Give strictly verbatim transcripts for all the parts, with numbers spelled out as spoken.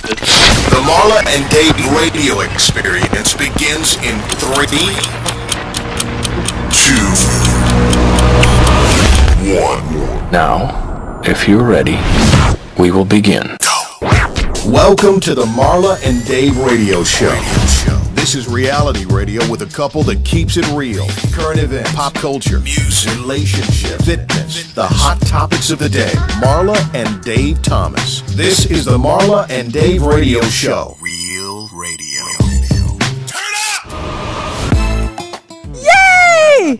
The Marla and Dave radio experience begins in three, two, one. Now, if you're ready, we will begin. Welcome to the Marla and Dave radio show. This is reality radio with a couple that keeps it real. Current events, pop culture, music, relationships, fitness, the hot topics of the day. Marla and Dave Thomas. This is the Marla and Dave radio show. Real radio. Turn up! Yay!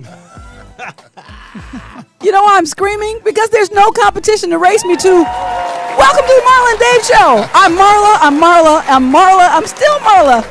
You know why I'm screaming? Because there's no competition to race me to. Welcome to the Marla and Dave show. I'm Marla, I'm Marla, I'm Marla, I'm still Marla.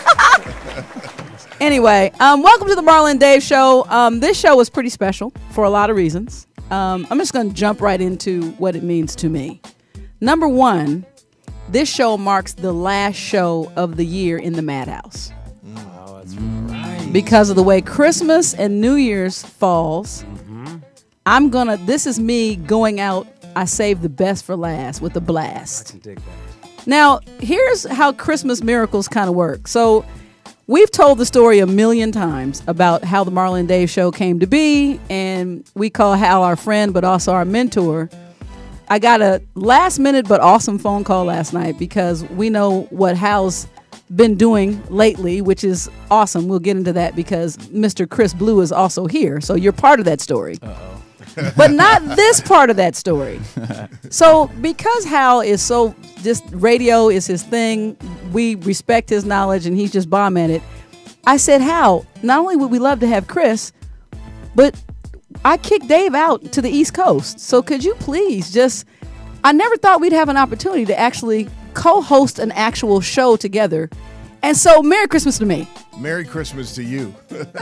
Anyway, um, welcome to the Marla and Dave show. Um, this show is pretty special for a lot of reasons. Um, I'm just going to jump right into what it means to me. Number one, this show marks the last show of the year in the Madhouse. Oh, that's right. Because of the way Christmas and New Year's falls, mm-hmm. I'm gonna. This is me going out. I saved the best for last with a blast. I can dig that. Now, here's how Christmas miracles kind of work. So, we've told the story a million times about how the Marla and Dave show came to be, and we call Hal our friend, but also our mentor. I got a last minute but awesome phone call last night because we know what Hal's been doing lately, which is awesome. We'll get into that because Mister Chris Blue is also here, so you're part of that story. Uh-oh. But not this part of that story. So because Hal is so, just radio is his thing, we respect his knowledge and he's just bomb at it. I said, Hal, not only would we love to have Chris, but I kicked Dave out to the East Coast. So could you please just, I never thought we'd have an opportunity to actually co-host an actual show together. And so Merry Christmas to me. Merry Christmas to you.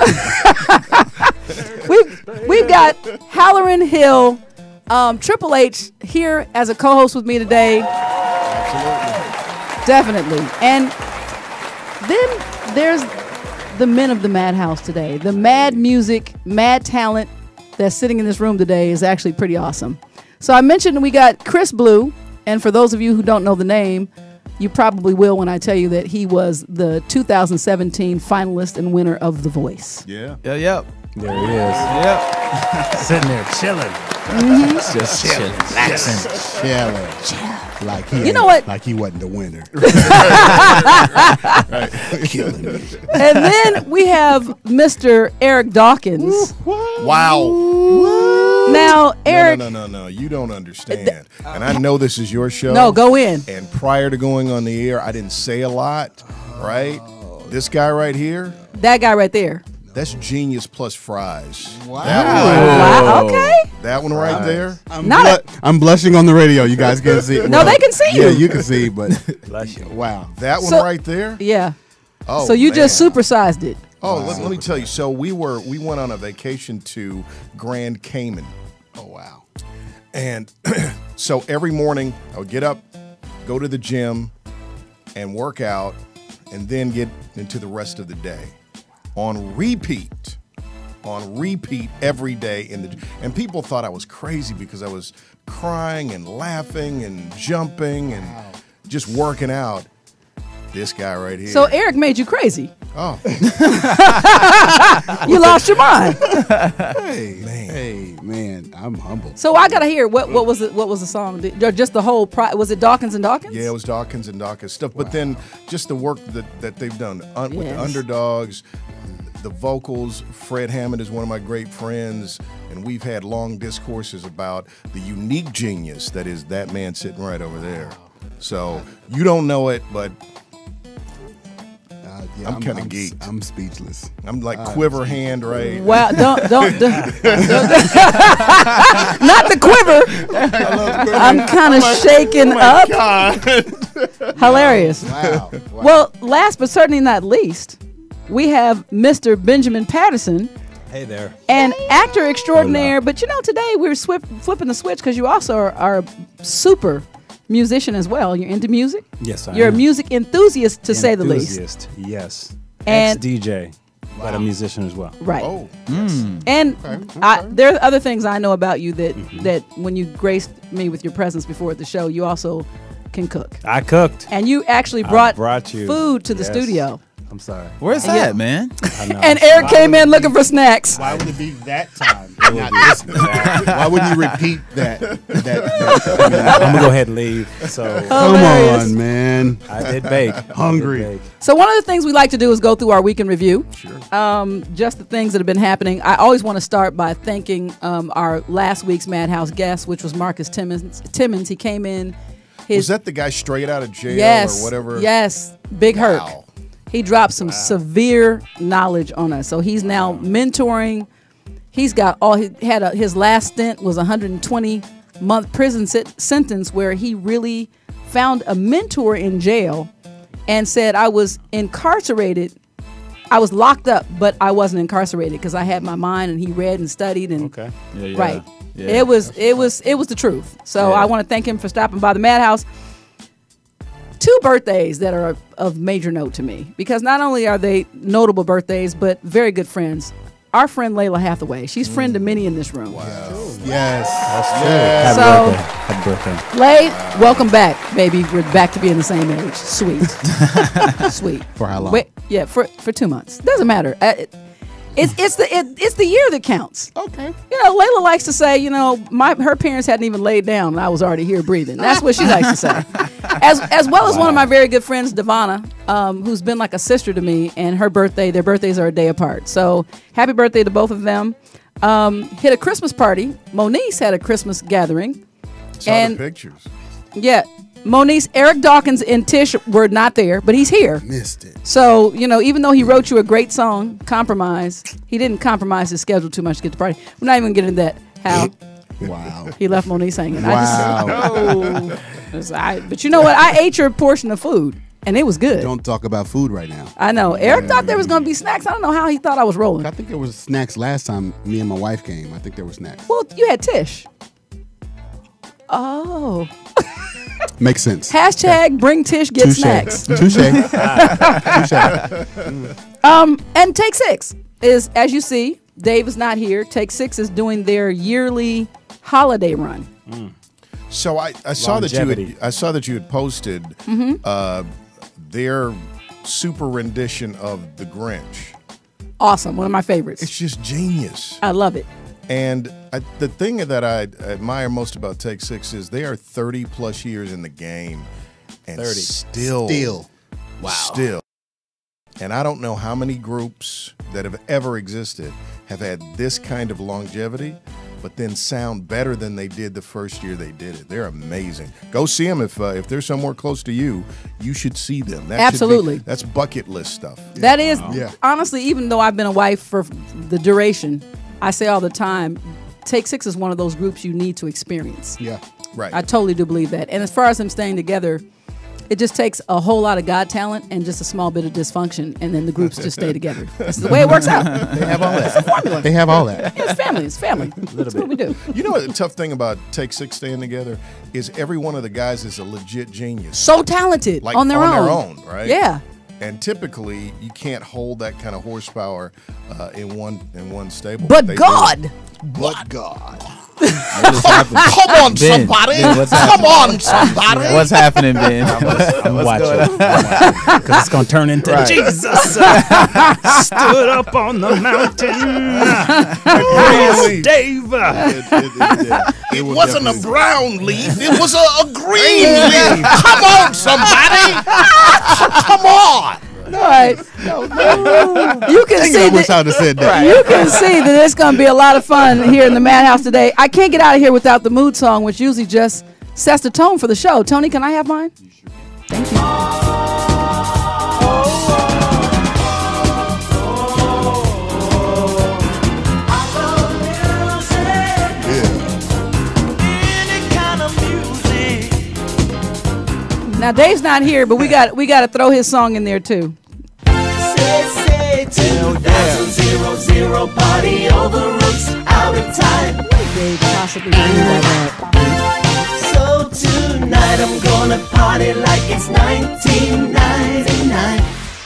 we've, we've got Hallerin Hill, um, Triple H here as a co-host with me today. Absolutely. Definitely. And then there's the men of the Madhouse today. The mad music, mad talent that's sitting in this room today is actually pretty awesome. So I mentioned we got Chris Blue, and for those of you who don't know the name, you probably will when I tell you that he was the two thousand seventeen finalist and winner of The Voice. Yeah. Yeah, yep. There he is. Yep. Sitting there chilling. Mm-hmm. Just chilling. Relaxing. Chilling. Like he you know what? Like he wasn't the winner. Right. Killing me. And then we have Mister Eric Dawkins. Wow. Now, Eric. No, no, no, no, no. You don't understand. And I know this is your show. No, go in. And prior to going on the air, I didn't say a lot, right? This guy right here, That guy right there. that's genius plus fries. Wow. That Wow. Okay. one, that one right there. I'm, Not blu- I'm blushing on the radio. You guys can't see. No, they can see you. Yeah, you can see, but Bless you. wow. That one So- right there. Yeah. Oh, so you man. just supersized it. Oh, let, let me tell you. So we were we went on a vacation to Grand Cayman. Oh wow. And so every morning I would get up, go to the gym, and work out, and then get into the rest of the day on repeat, on repeat every day in the. And people thought I was crazy because I was crying and laughing and jumping and just working out. This guy right here. So Eric made you crazy. Oh, You lost your mind. Hey, Man. hey, man, I'm humble. So I gotta hear what what was it? What was the song? Did- or just the whole pro- was it Dawkins and Dawkins? yeah, it was Dawkins and Dawkins stuff. But then just the work that, that they've done un- with the Yes. Underdogs, the vocals. Fred Hammond is one of my great friends, and we've had long discourses about the unique genius that is that man sitting right over there. So you don't know it, but Uh, yeah, I'm kinda I'm, geeked. I'm speechless. I'm like quiver hand right. Wow! Don't don't, don't, don't not the quiver. I'm kind of shaken up. Hilarious. Wow. wow. Well, last but certainly not least, we have Mister Benjamin Patterson, Hey there. an actor extraordinaire. But you know, today we're swip, flipping the switch because you also are, are a super musician as well. You're into music. Yes, I You're am. a music enthusiast, to say the least. Enthusiast, yes. And- Ex-D J, but a musician as well. Right. Oh, And Okay, I, okay. there are other things I know about you that Mm-hmm. that when you graced me with your presence before at the show, you also can cook. I cooked. And you actually brought, brought you. food to the Yes. studio. I'm sorry. Where's that, man? I know. And Eric came in looking for snacks. Why would it be that time? Not this time? Why wouldn't you repeat that? that, that I'm gonna go ahead and leave. So Come Hilarious. on, man. I did bake. Hungry. I did bake. So one of the things we like to do is go through our week in review. Sure. Um, just the things that have been happening. I always want to start by thanking um, our last week's Madhouse guest, which was Marcus Timmons. Timmons. He came in. His, Was that the guy straight out of jail yes, or whatever? Yes. Big Wow. Herc. He dropped some severe knowledge on us. So he's now mentoring. He's got all he had. A, his last stint was a one hundred twenty month prison sit, sentence where he really found a mentor in jail and said, I was incarcerated. I was locked up, but I wasn't incarcerated because I had my mind, and he read and studied. And Okay. Yeah, yeah. right. Yeah. It was it was it was the truth. So Yeah. I want to thank him for stopping by the Madhouse. Two birthdays that are of major note to me, because not only are they notable birthdays, but very good friends. Our friend Layla Hathaway, she's friend to many in this room. Yes. Happy So- birthday. Happy birthday. Lay, welcome back, baby. We're back to being the same age. Sweet, sweet. For how long? Wait, yeah, for for two months. Doesn't matter. Uh, it, it's it's the it, it's the year that counts. Okay. You know, Layla likes to say, you know, my her parents hadn't even laid down, and I was already here breathing. That's what she likes to say. As as well as one of my very good friends, Devonna, um, who's been like a sister to me, and her birthday, their birthdays are a day apart. So happy birthday to both of them. Um, hit a Christmas party. Moniece had a Christmas gathering. Saw and the pictures. yeah, Moniece, Eric Dawkins, and Tish were not there, but he's here. Missed it. So, you know, even though he wrote you a great song, Compromise, he didn't compromise his schedule too much to get to the party. We're not even getting into that. How Wow. he left Moniece hanging. Wow. I just, It's- I- but you know what? I ate your portion of food, and it was good. Don't talk about food right now. I know. Eric thought there was going to be snacks. I don't know how he thought I was rolling. I think there was snacks last time me and my wife came. I think there were snacks. Well, you had Tish. Oh. Makes sense. Hashtag bring Tish get Touche. snacks. Touche. Touche. Um, and Take Six is, as you see, Dave is not here. Take Six is doing their yearly holiday run. So I, I saw that you Longevity. had I saw that you had posted Mm-hmm. uh, their super rendition of The Grinch. Awesome. One of my favorites. It's just genius. I love it. And I, the thing that I admire most about Take Six is they are thirty plus years in the game, and thirty. still, Still. wow, still. And I don't know how many groups that have ever existed have had this kind of longevity, but then sound better than they did the first year they did it. They're amazing. Go see them if uh, if they're somewhere close to you. You should see them. That should be- Absolutely. that's bucket list stuff. That is, Yeah. honestly, even though I've been a wife for the duration, I say all the time, Take Six is one of those groups you need to experience. Yeah. Right. I totally do believe that. And as far as them staying together, it just takes a whole lot of God talent and just a small bit of dysfunction, and then the groups just stay together. That's the way it works out. They have all that. They have all that. Yeah, it's family. It's family. That's what we do. You know what the tough thing about Take Six staying together is every one of the guys is a legit genius. So talented Like on their on own. their own, right? Yeah. And typically, you can't hold that kind of horsepower uh, in one in one stable. But They do. God. But God. Come on, Ben, somebody. Ben, what's Come happening? on, somebody. What's happening, Ben? I'm watching. Because it's going to turn into Right. Jesus stood up on the mountain. Really? Dave. It, it, it, it, It was wasn't a definitely- brown leaf. It was a, a green leaf. Come on, somebody. Come on. All right. You can Dang it, see I wish that, I would have said that. you can see that it's going to be a lot of fun here in the Madhouse today. I can't get out of here without the mood song, which usually just sets the tone for the show. Tony, can I have mine? Thank you. Now Dave's not here, but we got we got to throw his song in there too. Party over roofs out of time. Dave possibly do like that. So tonight I'm gonna party like it's nineteen ninety-nine.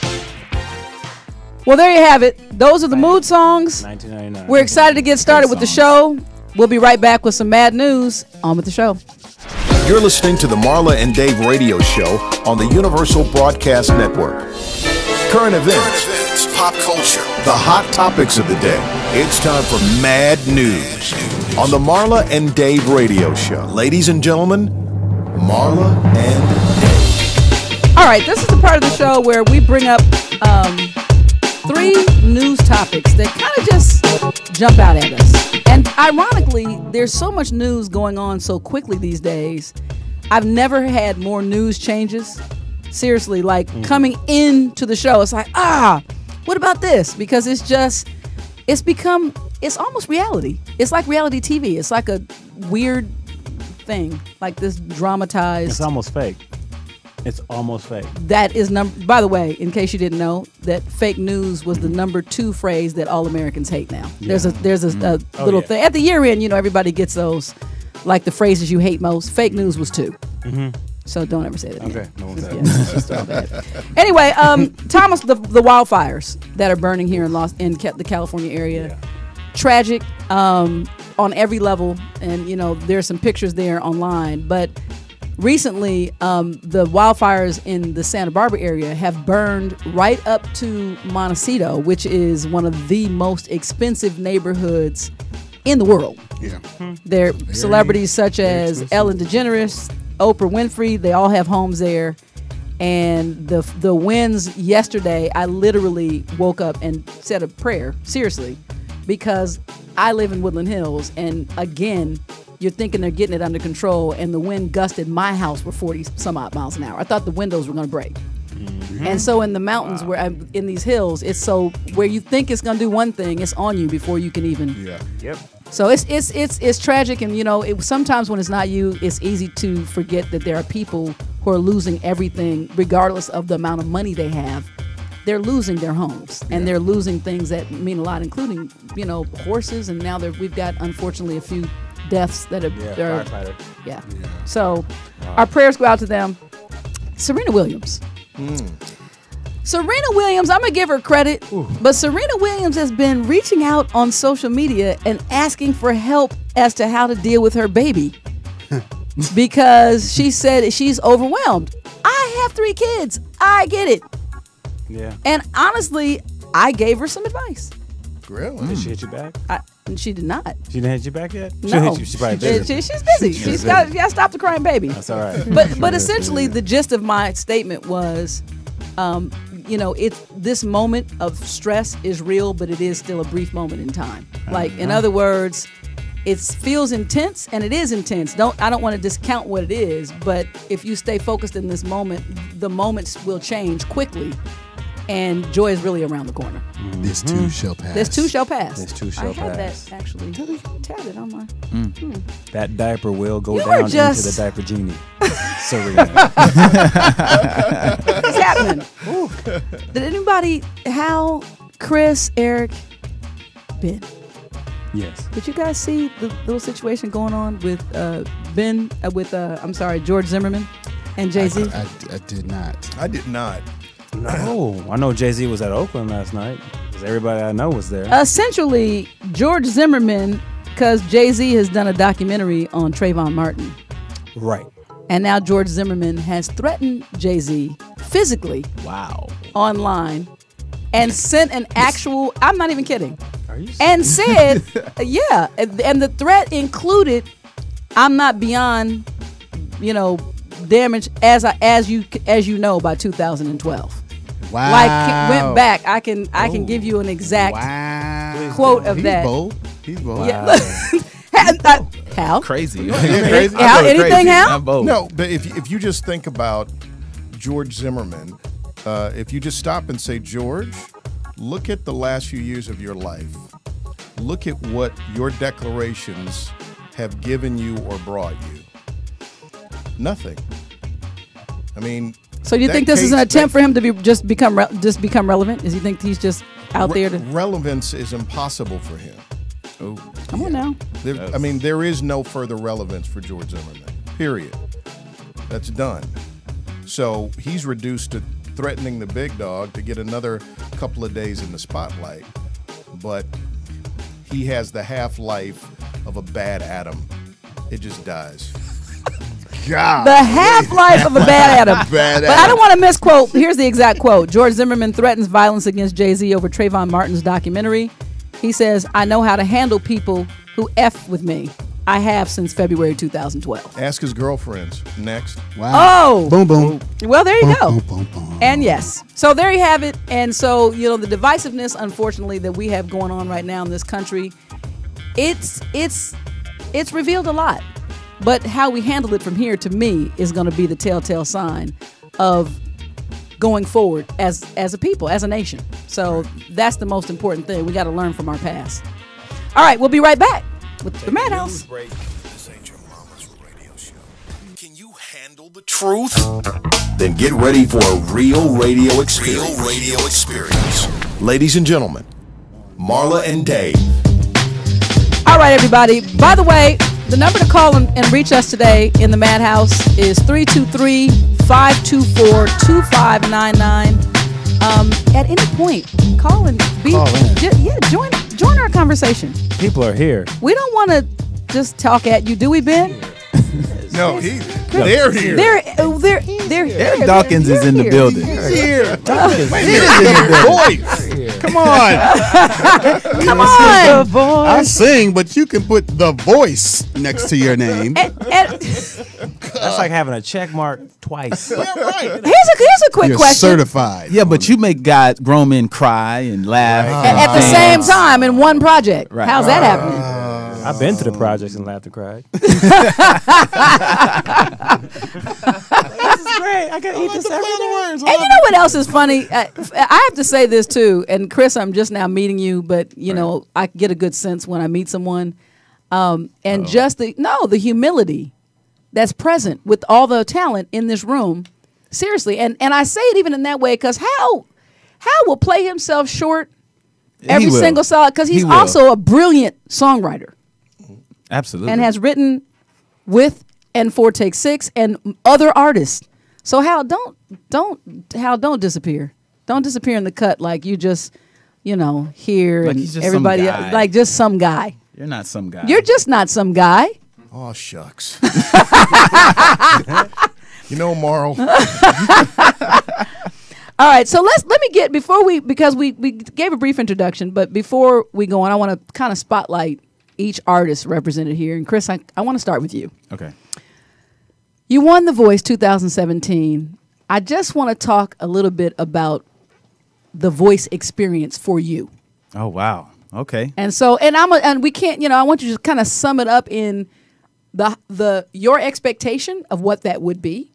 Well, there you have it. Those are the mood songs. nineteen ninety-nine. We're excited to get started with the show. We'll be right back with some mad news. On with the show. You're listening to the Marla and Dave radio show on the Universal Broadcast Network. Current events, pop culture, the hot topics of the day. It's time for MaD News on the Marla and Dave radio show. Ladies and gentlemen, Marla and Dave. All right, this is the part of the show where we bring up um, three news topics that kind of just jump out at us. And ironically, there's so much news going on so quickly these days. I've never had more news changes. Seriously, like mm. coming into the show, it's like, ah, what about this? Because it's just, it's become, it's almost reality. It's like reality T V. It's like a weird thing, like this dramatized. It's almost fake. It's almost fake. That is number. By the way, in case you didn't know, that fake news was the number two phrase that all Americans hate now. Yeah. There's a there's a, a oh, little yeah. thing at the year end. You know, everybody gets those, like the phrases you hate most. Fake news was two. Mm-hmm. So don't ever say that. Okay, no one's yeah, it's just all bad. Anyway, um, Thomas, the the wildfires that are burning here in Los in the California area, yeah. tragic um, on every level, and you know there's some pictures there online, but. Recently, um, the wildfires in the Santa Barbara area have burned right up to Montecito, which is one of the most expensive neighborhoods in the world. Yeah, there are celebrities such as Ellen DeGeneres, Oprah Winfrey. They all have homes there. And the the winds yesterday, I literally woke up and said a prayer, seriously, because I live in Woodland Hills, and again. You're thinking they're getting it under control, and the wind gusted my house for forty some odd miles an hour. I thought the windows were going to break. Mm-hmm. And so in the mountains, wow. where I'm in these hills, it's so where you think it's going to do one thing, it's on you before you can even. Yeah. Yep. So it's it's it's it's tragic, and you know, it, sometimes when it's not you, it's easy to forget that there are people who are losing everything, regardless of the amount of money they have. They're losing their homes, and yeah. they're losing things that mean a lot, including you know horses, and now we've got unfortunately a few. Deaths that are, yeah, are firefighter. Yeah. yeah. So wow. our prayers go out to them. Serena Williams. Mm. Serena Williams, I'm going to give her credit, Ooh. but Serena Williams has been reaching out on social media and asking for help as to how to deal with her baby because she said she's overwhelmed. I have three kids. I get it. Yeah. And honestly, I gave her some advice. Really? Mm. Did she hit you back? I, she did not. She didn't hit you back yet? No. She'll hit you. She's probably busy. She, she's busy. She's, she's got, got to stop the crying baby. That's all right. But but essentially, the gist of my statement was, um, you know, it's this moment of stress is real, but it is still a brief moment in time. Like, in other words, it feels intense, and it is intense. Don't I don't want to discount what it is, but if you stay focused in this moment, the moments will change quickly. And joy is really around the corner. Mm-hmm. This too shall pass. This too shall pass. This too shall I had pass. that actually tatted on my. Mm. Hmm. That diaper will go you down just... into the diaper genie. Serena. What's happening? Ooh. Did anybody, Hal, Chris, Eric, Ben? Yes. Did you guys see the little situation going on with uh, Ben, uh, with, uh, I'm sorry, George Zimmerman and Jay-Z? I, I, I did not. I did not. No, I know Jay-Z was at Oakland last night because everybody I know was there. Essentially, George Zimmerman, because Jay-Z has done a documentary on Trayvon Martin. Right. And now George Zimmerman has threatened Jay-Z physically. Wow. Online and sent an actual, I'm not even kidding. Are you serious? And said, yeah, and the threat included, I'm not beyond, you know, damage as I, as you as you know by two thousand twelve. Wow. Like went back. I can I can give you an exact wow. quote of He's that. Bold. He's bold. Yeah. Wow. Hal? Crazy. crazy? Hal, anything, Hal? No, but if if you just think about George Zimmerman, uh, if you just stop and say, George, look at the last few years of your life. Look at what your declarations have given you or brought you. Nothing. I mean, so do you think this case, is an attempt that, for him to be just become re- just become relevant? Does he think he's just out re- there to relevance is impossible for him. Oh, come yeah. on now. There, I mean, there is no further relevance for George Zimmerman. Period. That's done. So he's reduced to threatening the big dog to get another couple of days in the spotlight, but he has the half-life of a bad atom. It just dies. God. The half-life of a bad Adam. Bad But I don't want to misquote. Here's the exact quote. George Zimmerman threatens violence against Jay-Z over Trayvon Martin's documentary. He says, I know how to handle people who F with me. I have since February two thousand twelve. Ask his girlfriends. Next. Wow. Oh. Boom, boom. Well, there you Boom, go. boom, boom, boom. And yes. So there you have it. And so, you know, the divisiveness, unfortunately, that we have going on right now in this country, it's it's it's revealed a lot. But how we handle it from here, to me, is going to be the telltale sign of going forward as as a people, as a nation. So that's the most important thing. We got to learn from our past. All right, we'll be right back with the Madhouse. This ain't your mama's radio show. Can you handle the truth? Then get ready for a real radio experience. Real radio experience. Ladies and gentlemen, Marla and Dave. All right, everybody. By the way, the number to call and, and reach us today in the Madhouse is three two three, five two four, two five nine nine. Um, at any point, call and be Call in. j- yeah, join join our conversation. People are here. We don't want to just talk at you, do we, Ben? No, he, they're here. They're uh, they're they're here. Eric Dawkins They're is in the here. building. here. Dawkins. Wait a minute, voice. Come on. Come on. I sing, but you can put the voice next to your name. And, and That's like having a check mark twice. Yeah, right. here's a here's a quick You're question. certified. Yeah, but you make guys, grown men cry and laugh. At, and at the dance. same time in one project. Right. How's that happening? I've been to the projects and laughed and cried. This is great. I can eat this every day. And you know what else is funny? I, I have to say this too. And Chris, I'm just now meeting you, but you know, I get a good sense when I meet someone. Um, and just the no, the humility that's present with all the talent in this room. Seriously, and and I say it even in that way because Hal, Hal will play himself short every He will. single song because he's He will. also a brilliant songwriter Absolutely. and has written with and for Take Six and other artists. So Hal, don't don't Hal, don't disappear. Don't disappear in the cut like you just, you know, here Like and he's just some everybody guy. like just some guy. You're not some guy. You're just not some guy. Oh, shucks. You know, Marl. All right, so let's let me get before we because we we gave a brief introduction, but before we go on, I want to kind of spotlight each artist represented here. And Chris, I, I want to start with you. Okay. You won The Voice two thousand seventeen. I just want to talk a little bit about the voice experience for you. Oh, wow. Okay. And so, and I'm a, and we can't, you know, I want you to kind of sum it up in the the your expectation of what that would be,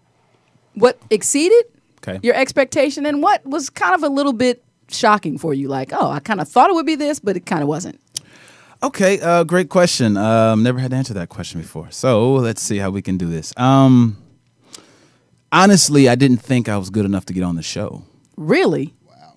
what exceeded Okay. your expectation, and what was kind of a little bit shocking for you. Like, oh, I kind of thought it would be this, but it kind of wasn't. Okay, uh, great question. Um, never had to answer that question before. So let's see how we can do this. Um, honestly, I didn't think I was good enough to get on the show. Really?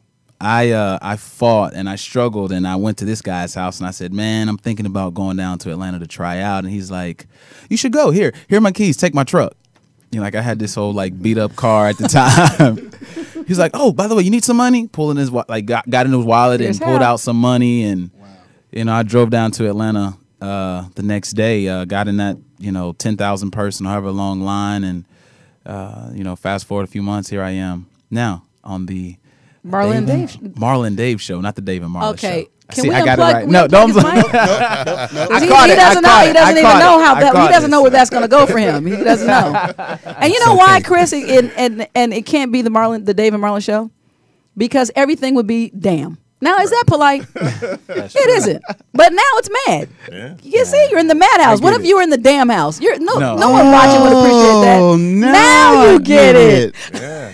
I uh, I fought and I struggled, and I went to this guy's house and I said, "Man, I'm thinking about going down to Atlanta to try out." And he's like, "You should go. Here, here are my keys. Take my truck." You know, like I had this whole like beat up car at the time. He's like, "Oh, by the way, you need some money?" Pulling his wa- like got, got in his wallet Here's and pulled how. out some money, and you know, I drove down to Atlanta uh, the next day. Uh, got in that you know ten thousand person, however long line, and uh, you know, fast forward a few months, here I am now on the Marla and Dave. Marla and Dave show, not the Dave and Marla Okay. show. Can See, we I got unplug? it right. we No, unplug don't. his mic? I he, caught he it. I doesn't know. caught He it. doesn't I even caught know it. how I that. He caught doesn't it. know where that's going to go for him. He doesn't know. And you know why, Chris? And and and it can't be the Marlon, the Dave and Marlon show, because everything would be damn. Now is that polite? It isn't. But now it's mad. Yeah. You see, you're in the madhouse. What get if it. you were in the damn house? You're no no, No. one watching would appreciate that. Oh, now, you I get it. Yeah.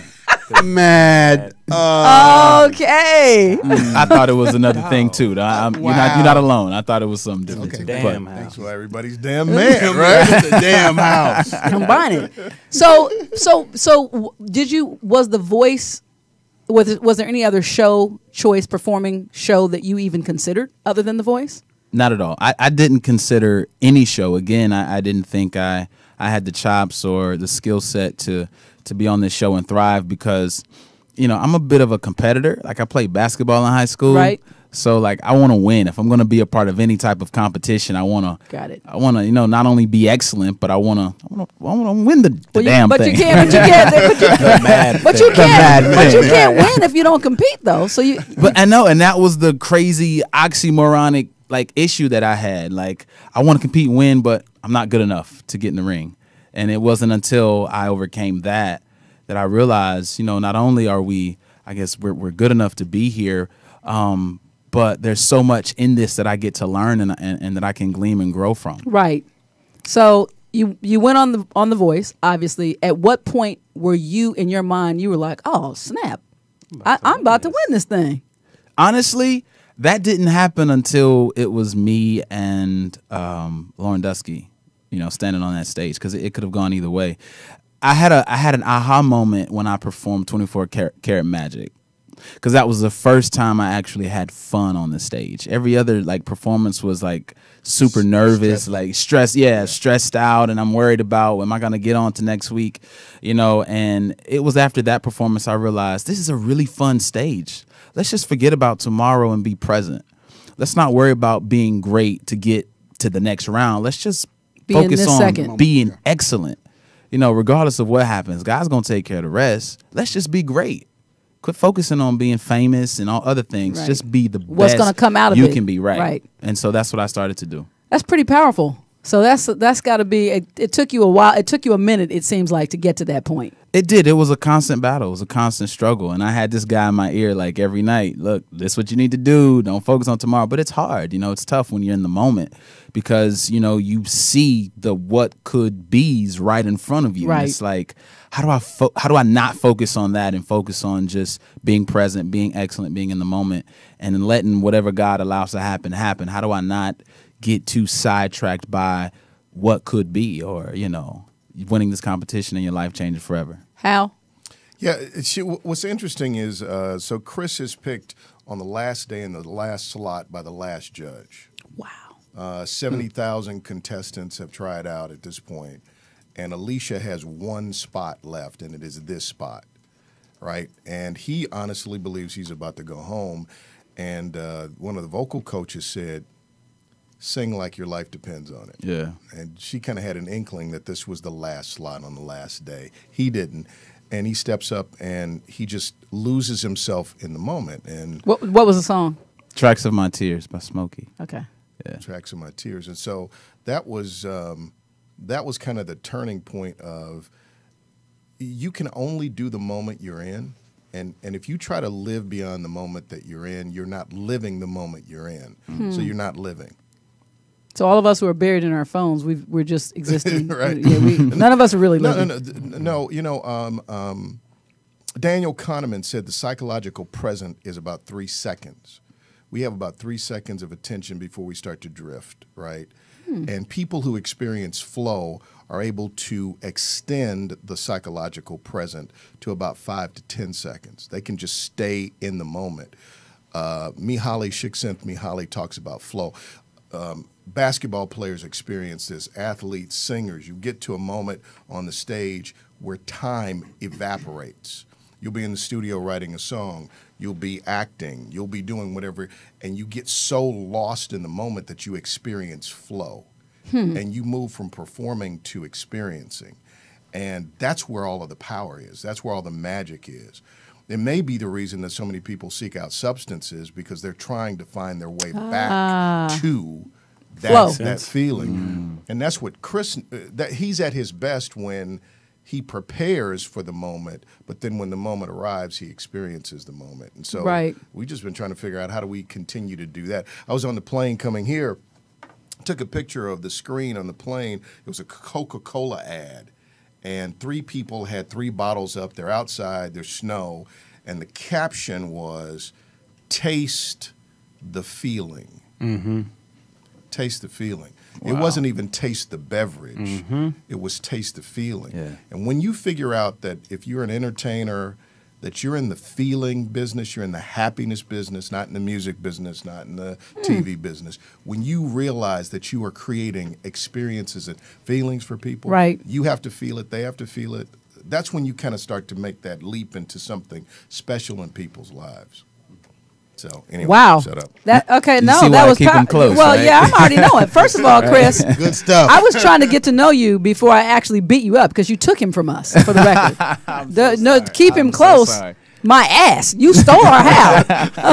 Mad. Uh, Okay. I thought it was another thing too. I, I'm, You're not. You're not alone. I thought it was something different too. Damn But- house. That's why everybody's damn man, right? Right? The damn house. Combine it. So so so w- did you was the voice was it, was there any other show choice performing show that you even considered other than The Voice? Not at all. I, I didn't consider any show. Again, I, I didn't think I I had the chops or the skill set to to be on this show and thrive because, you know, I'm a bit of a competitor. Like I played basketball in high school. Right. So like I want to win. If I'm going to be a part of any type of competition, I want to. Got it. I want to, you know, not only be excellent, but I want to. I want to. I want to win the, the Well, you- damn but thing. you can't. But you can't. But you, but you The can't. mad But you thing. can't win if you don't compete, though. So you. But I know, and that was the crazy oxymoronic like issue that I had. Like I want to compete, and win, but I'm not good enough to get in the ring. And it wasn't until I overcame that that I realized, you know, not only are we, I guess we're we're good enough to be here, um, but there's so much in this that I get to learn and, and and that I can glean and grow from. Right. So you you went on the on the Voice. Obviously, at what point were you in your mind? You were like, "Oh snap, I, I'm about to win this thing." Honestly, that didn't happen until it was me and um, Lauren Dusky, you know, standing on that stage, because it, it could have gone either way. I had a I had an aha moment when I performed twenty-four karat Magic, because that was the first time I actually had fun on the stage. Every other like performance was like super nervous, stressed. like stressed, yeah, yeah, stressed out, and I'm worried about, am I gonna get on to next week, you know? And it was after that performance I realized this is a really fun stage. Let's just forget about tomorrow and be present. Let's not worry about being great to get to the next round. Let's just Be in focus this on second. being excellent. You know, regardless of what happens, God's gonna take care of the rest. Let's just be great. Quit focusing on being famous and all other things. Right. Just be the What's best gonna come out of you it. can be, right. Right. And so that's what I started to do. That's pretty powerful. So that's that's got to be. It, it took you a while. It took you a minute. It seems like to get to that point. It did. It was a constant battle. It was a constant struggle. And I had this guy in my ear like every night. Look, this is what you need to do. Don't focus on tomorrow. But it's hard. You know, it's tough when you're in the moment because, you know, you see the what could be's right in front of you. Right. And it's like, how do I fo- how do I not focus on that and focus on just being present, being excellent, being in the moment, and then letting whatever God allows to happen happen? How do I not get too sidetracked by what could be, or, you know, winning this competition and your life changing forever? How? Yeah, she, what's interesting is, uh, so Chris is picked on the last day in the last slot by the last judge. Wow. Uh, seventy thousand contestants have tried out at this point, and Alicia has one spot left, and it is this spot, right? And he honestly believes he's about to go home, and uh, one of the vocal coaches said, sing like your life depends on it. Yeah. And she kind of had an inkling that this was the last slot on the last day. He didn't. And he steps up and he just loses himself in the moment. And What What was the song? Tracks of My Tears by Smokey. Okay. Yeah. Tracks of My Tears. And so that was um, that was kind of the turning point of, you can only do the moment you're in. And and if you try to live beyond the moment that you're in, you're not living the moment you're in. Hmm. So you're not living. So all of us who are buried in our phones, we've, we're just existing. Right. Yeah, we, none of us are really No, living. no, no, th- no. You know, um, um, Daniel Kahneman said the psychological present is about three seconds. We have about three seconds of attention before we start to drift, right? Hmm. And people who experience flow are able to extend the psychological present to about five to ten seconds. They can just stay in the moment. Uh, Mihaly Csikszentmihalyi talks about flow. Um, basketball players experience this, athletes, singers. You get to a moment on the stage where time evaporates. You'll be in the studio writing a song. You'll be acting. You'll be doing whatever. And you get so lost in the moment that you experience flow. Hmm. And you move from performing to experiencing. And that's where all of the power is. That's where all the magic is. It may be the reason that so many people seek out substances, because they're trying to find their way Ah. back to that, Flow. that feeling. Mm. And that's what Chris, uh, that he's at his best when he prepares for the moment, but then when the moment arrives, he experiences the moment. And so right. we've just been trying to figure out, how do we continue to do that? I was on the plane coming here, took a picture of the screen on the plane. It was a Coca-Cola ad. And three people had three bottles up. They're outside. There's snow. And the caption was, taste the feeling. Mm-hmm. Taste the feeling. Wow. It wasn't even taste the beverage. Mm-hmm. It was taste the feeling. Yeah. And when you figure out that if you're an entertainer, that you're in the feeling business, you're in the happiness business, not in the music business, not in the mm. T V business. When you realize that you are creating experiences and feelings for people, right. you have to feel it, they have to feel it. That's when you kind of start to make that leap into something special in people's lives. So anyway, Wow. shut up. That okay? You No, see that why I was keep 'em pow- close, Well, right? yeah, I'm already knowing. First of all, Chris, Good stuff. I was trying to get to know you before I actually beat you up because you took him from us. For the record, the, no, keep him I'm so close. sorry. My ass, you stole our house.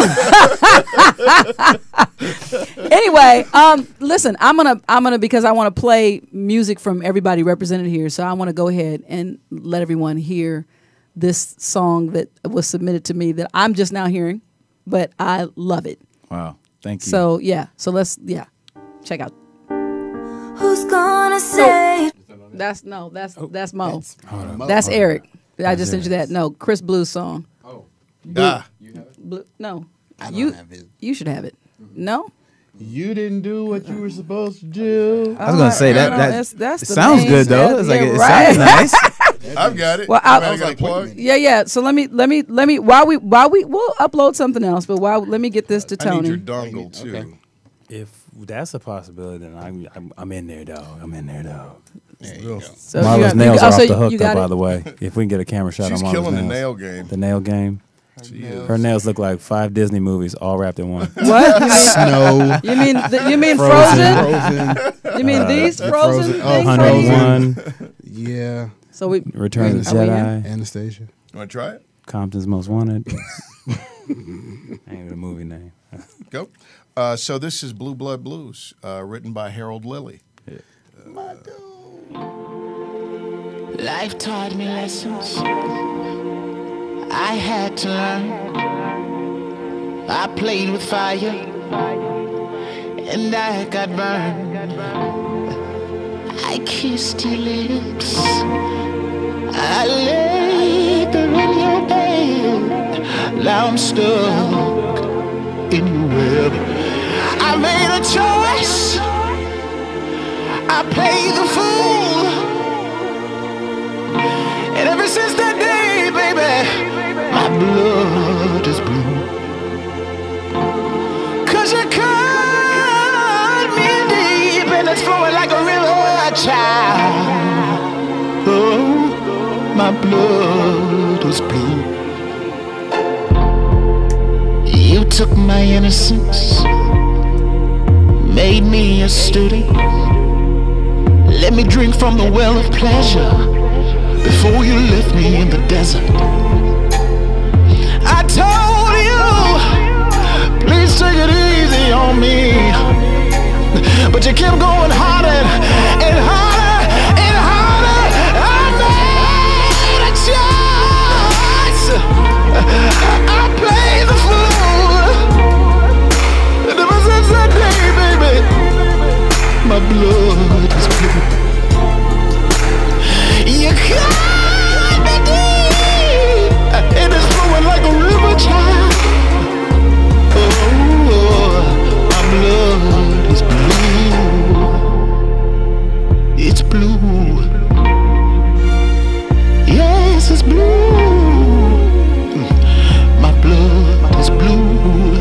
Anyway, um, listen, I'm gonna, I'm gonna because I want to play music from everybody represented here. So I want to go ahead and let everyone hear this song that was submitted to me that I'm just now hearing, but I love it. Wow. Thank you. So yeah, so let's yeah, check out. Who's gonna say? That's no, that's that's Mo. Mo. That's Eric. I just sent you that. No, Chris Blue's song. Ah, Blue, no, I don't you have it. you should have it. No, You didn't do what you were supposed to do. I was gonna say that. no, that that's- that's it the sounds main- good though. yeah, It's like yeah, it right. sounds nice. I've got it. Well, I, I- I I was got a like, wait a plug. minute. yeah, yeah. So let me let me let me while we while we we'll upload something else, but while let me get this to I need your Tony. dongle too. Okay. If that's a possibility, then I'm I'm, I'm in there, dog. I'm in there, dog. There you go. So you Marla's got- you nails got- are oh, off so the you- hook, you though, got by it? the way. If we can get a camera shot She's on Marla's killing the nails. nail game. The nail game. She is. Her nails look like five Disney movies all wrapped in one. What? You mean, Snow. you mean the, you mean Frozen? Frozen. You mean these Frozen, Frozen- oh, things? Frozen. One, Yeah. So we Return of the Are we in? Jedi, Anastasia. You want to try it? Compton's Most Wanted. Ain't the movie name. Go. Uh, so this is Blue Blood Blues, uh, written by Harold Lilly. Life taught me lessons I had to learn. I played with fire and I got burned. I kissed your lips, I laid there in your bed. Now I'm stuck in your web. I made a choice, I played the fool. And ever since that day, baby, my blood is blue. Cause you cut me deep and it's flowing like a river, child. Oh, my blood is blue. You took my innocence, made me a student. Let me drink from the well of pleasure before you left me in the desert. I told you, please take it easy on me, but you kept going harder and harder and harder. I made a choice, I played the fool, and ever since that day, baby, my blood is blue. You cut me deep, and it's flowing like a river, child. Oh, my blood is blue. It's blue. Yes, it's blue. My blood is blue.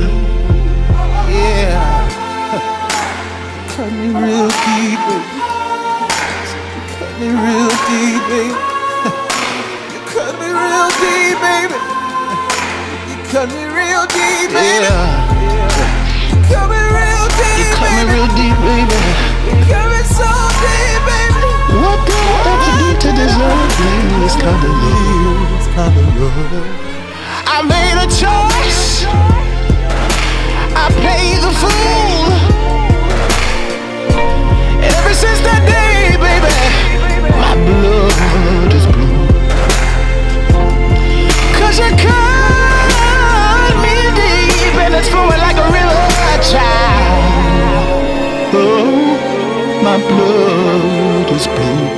Yeah. Cut me real deep, baby. Cut me real deep, baby. You cut me real deep, baby. You cut me real deep, baby. You cut me real deep, you cut me real deep, baby. You cut me so deep, baby. What did I have to do to deserve this kind of love? This kind of love. I made a choice, I played the fool, and ever since that day, baby, my blood is blue. Cause you cut me deep and it's flowing like a river, child. Oh, my blood is blue.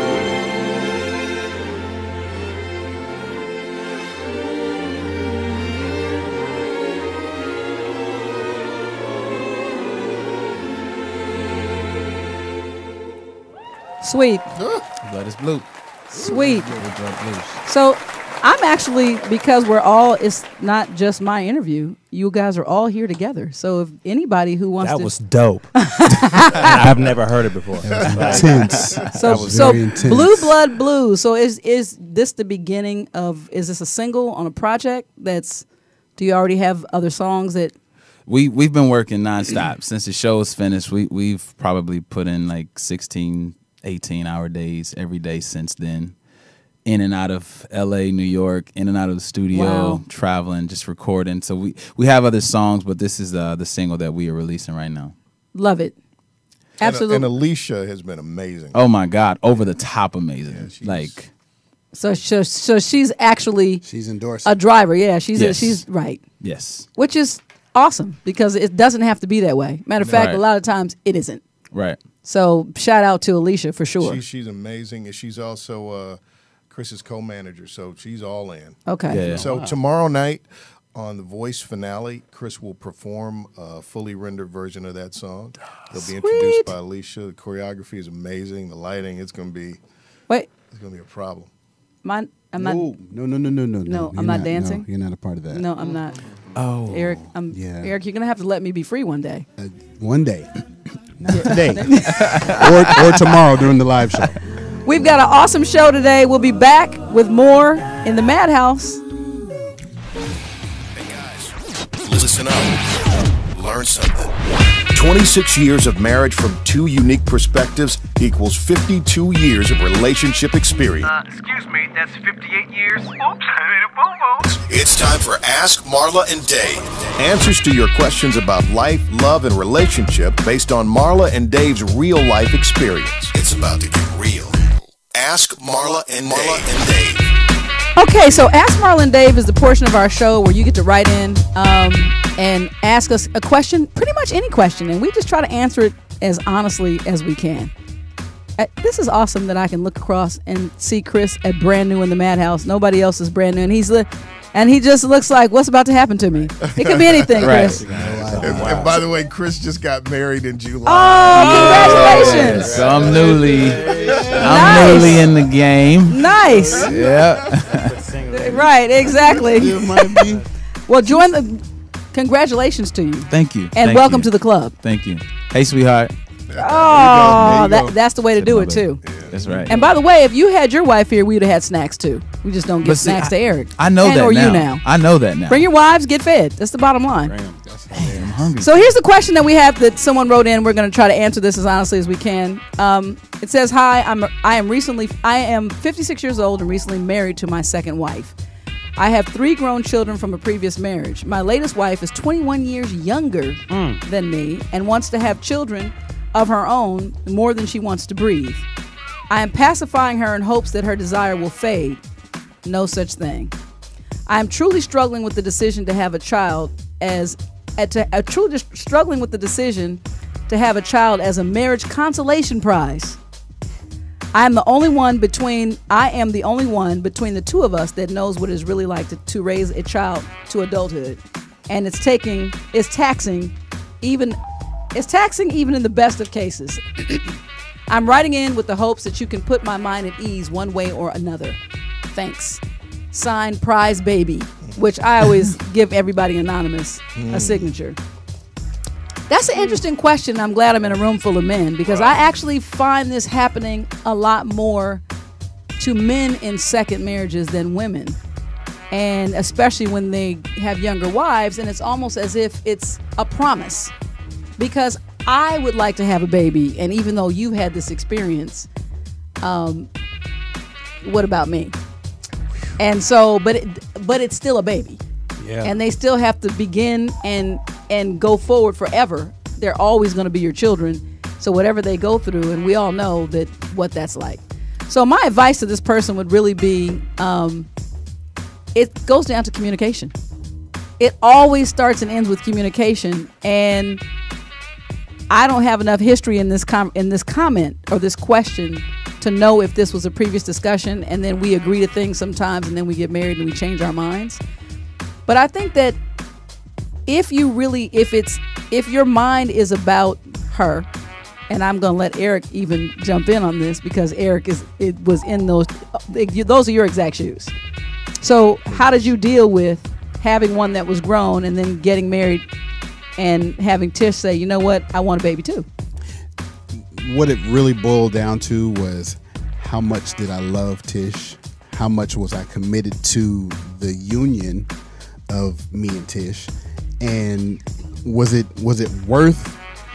Sweet, Blood is blue. sweet. Blood blues. So I'm actually, because we're all, it's not just my interview. You guys are all here together. So if anybody who wants That to, was dope. I've never heard it before. Intense. so was so very intense. Blue Blood Blues. So is is this the beginning of? Is this a single on a project that's Do you already have other songs that? We we've been working nonstop since the show is finished. We we've probably put in like sixteen, eighteen hour days every day since then. In and out of L A, New York, in and out of the studio, Wow. traveling, just recording. So we, we have other songs, but this is uh, the single that we are releasing right now. Love it. Absolutely. And, and Alicia has been amazing. Oh my God, over the top amazing. she's- like So, so, so she's actually She's endorsed. a driver. Yeah, she's Yes. a, she's right, yes, which is awesome because it doesn't have to be that way. Matter of fact, Right. a lot of times it isn't. right. So shout out to Alicia for sure. She, she's amazing, and she's also uh, Chris's co-manager, so she's all in. Okay. Yeah, yeah. So tomorrow night on the Voice finale, Chris will perform a fully rendered version of that song. He'll be introduced Sweet. by Alicia. The choreography is amazing. The lighting, it's going to be Wait, it's going to be a problem. mine. I'm not. no, no, no, no, no, no. No, You're I'm not dancing? No, you're not a part of that. No, I'm not. Oh, Eric, I'm. yeah. Eric, you're gonna have to let me be free one day. Uh, one day, not today, or or tomorrow during the live show. We've got an awesome show today. We'll be back with more in the Madhouse. Hey guys, listen up. Learn something. twenty-six years of marriage from two unique perspectives equals fifty-two years of relationship experience. Uh, excuse me, that's fifty-eight years. Oops, I made a boo-boo. It's time for Ask Marla and Dave. Answers to your questions about life, love, and relationship based on Marla and Dave's real-life experience. It's about to get real. Ask Marla and Marla and Dave. Okay, so Ask Marla and Dave is the portion of our show where you get to write in um, and ask us a question, pretty much any question, and we just try to answer it as honestly as we can. Uh, this is awesome that I can look across and see Chris at brand new in the Madhouse. Nobody else is brand new, and he's li- and he just looks like, what's about to happen to me? It could be anything, Chris. And, and by the way, Chris just got married in July. Oh, congratulations! So I'm newly, I'm Nice. newly in the game. Nice. Yeah. Right, exactly. It might be. Well, join the. Congratulations to you, Thank you. and Thank welcome you. to the club. Thank you. Hey, sweetheart. Oh, There you go. that, that's the way to do it my too. That's right. And by the way, if you had your wife here, we'd have had snacks too. We just don't get But see, snacks I- to Eric. I know and, that or now. you now. I know that now. Bring your wives, get fed. That's the bottom line. I'm hungry. So here's the question that we have that someone wrote in. We're going to try to answer this as honestly as we can. Um, it says, "Hi, I'm I am recently I am fifty-six years old and recently married to my second wife. I have three grown children from a previous marriage. My latest wife is twenty-one years younger than me and wants to have children of her own more than she wants to breathe. I am pacifying her in hopes that her desire will fade. No such thing. I am truly struggling with the decision to have a child as uh, to, uh, truly struggling with the decision to have a child as a marriage consolation prize. I am the only one between I am the only one between the two of us that knows what it's really like to, to raise a child to adulthood, and it's taking it's taxing even it's taxing even in the best of cases. I'm writing in with the hopes that you can put my mind at ease one way or another. Thanks. Signed, Prize Baby, which I always give everybody anonymous a signature. That's an interesting question. I'm glad I'm in a room full of men because I actually find this happening a lot more to men in second marriages than women. And especially when they have younger wives, and it's almost as if it's a promise. Because I would like to have a baby, and even though you had this experience, um, what about me? And so, but it, but it's still a baby. Yeah. And they still have to begin and and go forward forever. They're always going to be your children. So whatever they go through, and we all know that what that's like. So my advice to this person would really be, um, it goes down to communication. It always starts and ends with communication. And I don't have enough history in this com- in this comment or this question to know if this was a previous discussion, and then we agree to things sometimes, and then we get married and we change our minds. But I think that if you really, if it's, if your mind is about her, and I'm going to let Eric even jump in on this because Eric is, it was in those, those are your exact shoes. So how did you deal with having one that was grown and then getting married and having Tish say, you know what, I want a baby too? What it really boiled down to was how much did I love Tish? How much was I committed to the union of me and Tish, and was it was it worth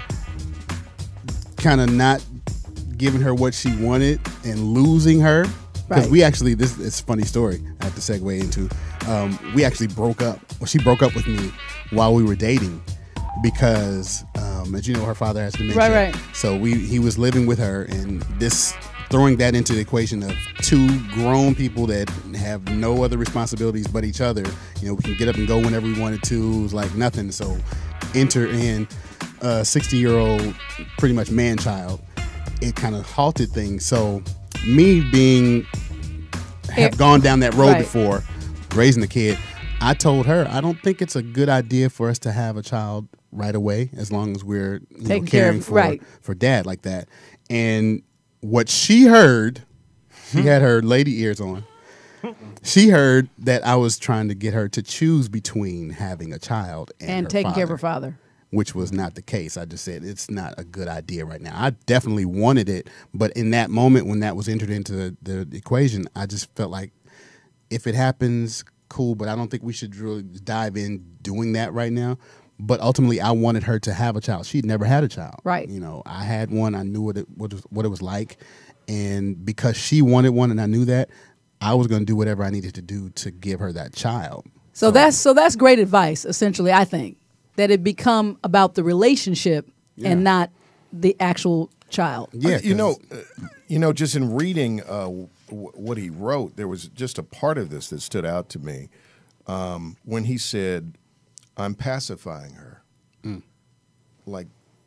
kind of not giving her what she wanted and losing her? Because Right. we actually, this it's a funny story I have to segue into. Um, we actually broke up. Well, she broke up with me while we were dating because, um, as you know, her father has dementia. Right, right. So we he was living with her, and this throwing that into the equation of two grown people that have no other responsibilities but each other. You know, we can get up and go whenever we wanted to. It was like nothing. So enter in a sixty-year-old, pretty much man-child. It kind of halted things. So me being have gone down that road Right. before, raising a kid, I told her I don't think it's a good idea for us to have a child right away, as long as we're you know, Taking care caring of- for right. for dad like that. And what she heard, she Hmm. had her lady ears on. She heard that I was trying to get her to choose between having a child and, And her taking care of father, her father. which was not the case. I just said it's not a good idea right now. I definitely wanted it, but in that moment when that was entered into the, the equation, I just felt like if it happens, cool, but I don't think we should really dive in doing that right now. But ultimately, I wanted her to have a child. She'd never had a child. Right. You know, I had one. I knew what it what, was- what it was like, and because she wanted one, and I knew that, I was going to do whatever I needed to do to give her that child. So that's so that's great advice. Essentially, I think that it become about the relationship Yeah. and not the actual child. Yeah, you know, 'cause- uh, you know, just in reading uh, w- what he wrote, there was just a part of this that stood out to me um, when he said, "I'm pacifying her." Like,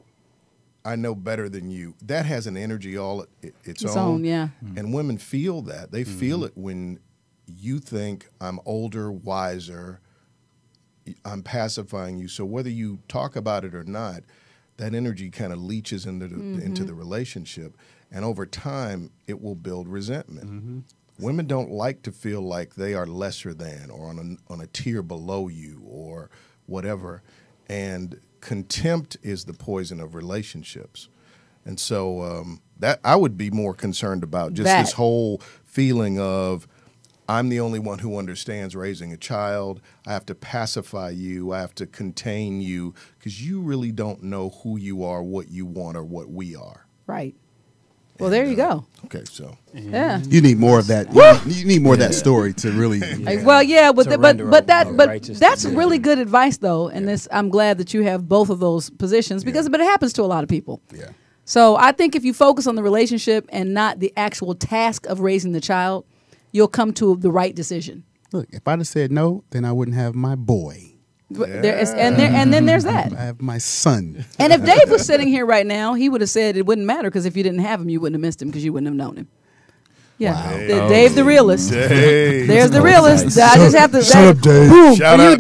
I know better than you. That has an energy all it, its, Its own. own, yeah. And women feel that. They feel it when you think I'm older, wiser. I'm pacifying you. So whether you talk about it or not, that energy kind of leaches into the, into the relationship, and over time, it will build resentment. Women don't like to feel like they are lesser than or on a, on a tier below you or whatever. And contempt is the poison of relationships. And so um, that I would be more concerned about just That. this whole feeling of I'm the only one who understands raising a child. I have to pacify you. I have to contain you because you really don't know who you are, what you want, or what we are. Right. Well, there you go. Okay, so Yeah. You need more of that. You need, you need more of that story to really. Like, well, yeah, but the, but Surrender but of- that of but righteous that's decision. really good advice though, and this I'm glad that you have both of those positions because but it happens to a lot of people. Yeah. So I think if you focus on the relationship and not the actual task of raising the child, you'll come to the right decision. Look, if I'd have said no, then I wouldn't have my boy. There is, and there and then there's that. I have my son. And if Dave was sitting here right now, he would have said it wouldn't matter because if you didn't have him, you wouldn't have missed him because you wouldn't have known him. Yeah, Wow. The- Dave the realist. Dave. There's the realist. I just have to Shut up, Dave. Boom, Shout for you,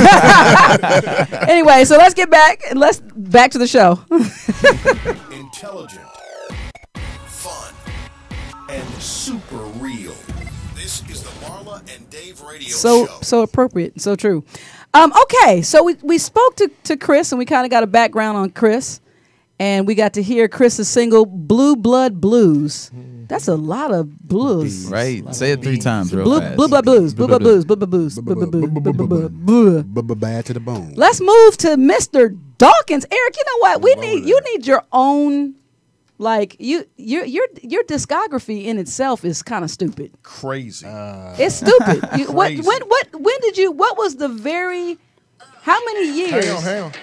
out, Dave. Anyway, so let's get back and let's back to the show. Intelligent, fun, and super real. This is the Marla and Dave Radio so Show. so appropriate, so true. Um, okay, so we, we spoke to, to Chris and we kind of got a background on Chris, and we got to hear Chris's single "Blue Blood Blues." That's a lot of blues. Right. Say it three times real Blue, fast. blue blood blues, blue blood blues, blue blood blues, blue blood blues, blue blood blues, blue. Bad to the bone. Let's move to Mister Dawkins. Eric, you know what? We need you need your own, like you your your your discography in itself is kind of stupid. crazy. It's stupid. You, what Crazy. when what when did you? What was the very? How many years? hang on, hang on.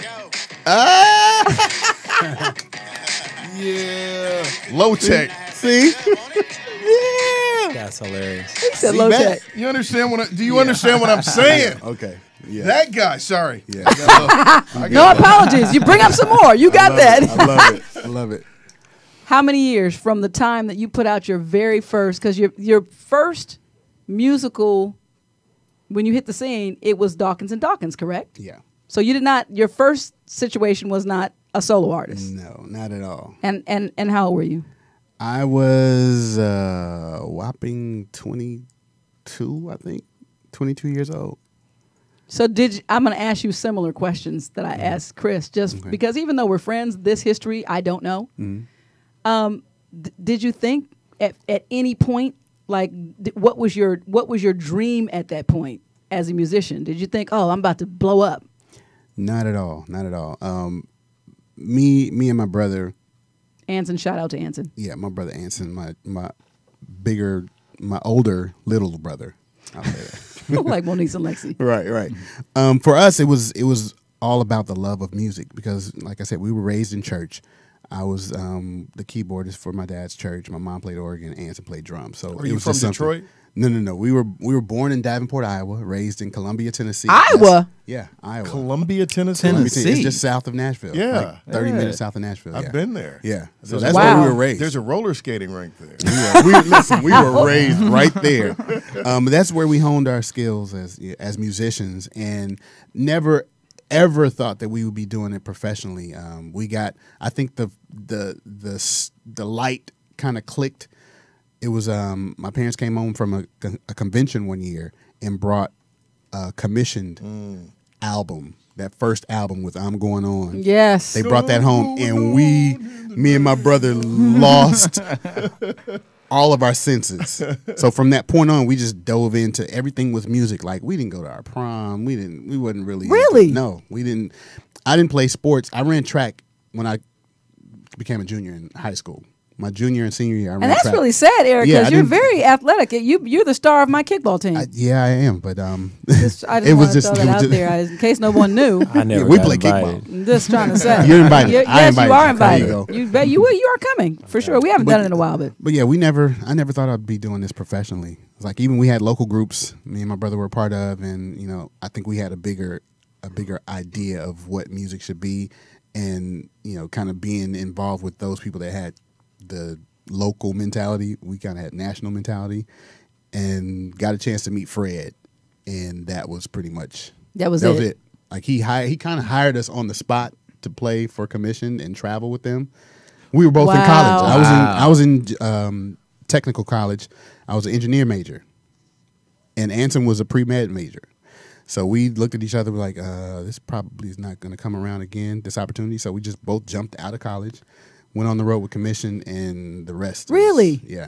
Ah! yeah. Low tech. See? yeah. That's hilarious. He said See low that? tech. You understand what I, do you understand what I'm saying? Okay. Yeah. That guy, sorry. Yeah. I got a little- No apologies. You bring up some more. You got that. I love it. I love it. How many years from the time that you put out your very first? Because your your first musical, when you hit the scene, it was Dawkins and Dawkins, correct? Yeah. So you did not. Your first situation was not a solo artist. No, not at all. And and and how old were you? I was uh, whopping twenty-two, I think. twenty-two years old. So did you, I'm going to ask you similar questions that I asked Chris, just Okay. because even though we're friends, this history I don't know. Mhm. Um, d- did you think at, at any point, like, d- what was your what was your dream at that point? as a musician? Did you think, oh, I'm about to blow up? Not at all. Not at all. Um, me, me and my brother. Anson, shout out to Anson. Yeah, my brother Anson, my my bigger, my older little brother. I'll say that. Like Monique and Lexi. Right, right. Um, for us, it was it was all about the love of music because, like I said, we were raised in church. I was um, the keyboardist for my dad's church. My mom played organ. Anson played drums. So Are it you was from just something- Detroit? No, no, no. We were we were born in Davenport, Iowa, raised in Columbia, Tennessee. Iowa? That's- yeah, Iowa. Columbia, Tennessee. Columbia, Tennessee. It's just south of Nashville. Yeah. like thirty Yeah. minutes south of Nashville. I've yeah. been there. Yeah, so There's that's a- where Wow. we were raised. There's a roller skating rink there. we were, we, listen, we were raised right there. Um, that's where we honed our skills as as musicians, and never ever thought that we would be doing it professionally. Um, we got, I think the the the s- the light kind of clicked. It was um, my parents came home from a, a convention one year and brought a commissioned album. That first album with "I'm Going On." Yes. They brought that home, and we, me and my brother, lost all of our senses. So from that point on, we just dove into everything with music. Like we didn't go to our prom. We didn't. We wasn't really Really? No, we didn't. I didn't play sports. I ran track when I became a junior in high school. My junior and senior year, I ran And that's track. really sad, Eric, Yeah, because I you're didn't- very athletic. You, you're the star of my kickball team. I, yeah, I am, but um, Just- I just it was want to just throw it that was out just- there I- in case no one knew. I never Yeah, we got play invited. kickball. I'm just trying to say. You're invited. You- I yes, invited you are you. There you invited. go. You, bet you, you are coming for sure. We haven't But- done it in a while, but But yeah, we never. I never thought I'd be doing this professionally. It's like even we had local groups. Me and my brother were a part of, and you know, I think we had a bigger, a bigger idea of what music should be, and you know, kind of being involved with those people that had the local mentality. We kind of had national mentality, and got a chance to meet Fred, and that was pretty much that was that it. was it. Like he hired, he kind of hired us on the spot to play for commission and travel with them. We were both in Wow. college. I was in Wow. I was in um, technical college. I was an engineer major, and Anson was a pre med major. So we looked at each other like, uh, this probably is not going to come around again. This opportunity. So we just both jumped out of college, went on the road with commission, and the rest. is- Really? yeah,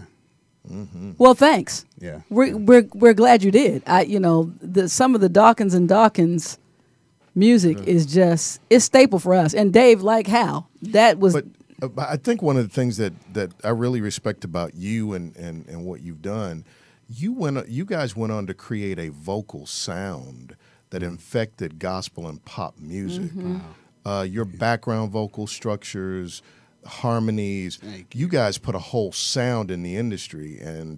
Well, thanks. yeah. We're, we're, we're glad you did. I, you know, the, some of the Dawkins and Dawkins music is just, it's staple for us. And Dave, like how? That was, But uh, but I think one of the things that, that I really respect about you and, and, and what you've done, you went you guys went on to create a vocal sound that infected gospel and pop music. Uh, your background vocal structures, harmonies, you guys put a whole sound in the industry, and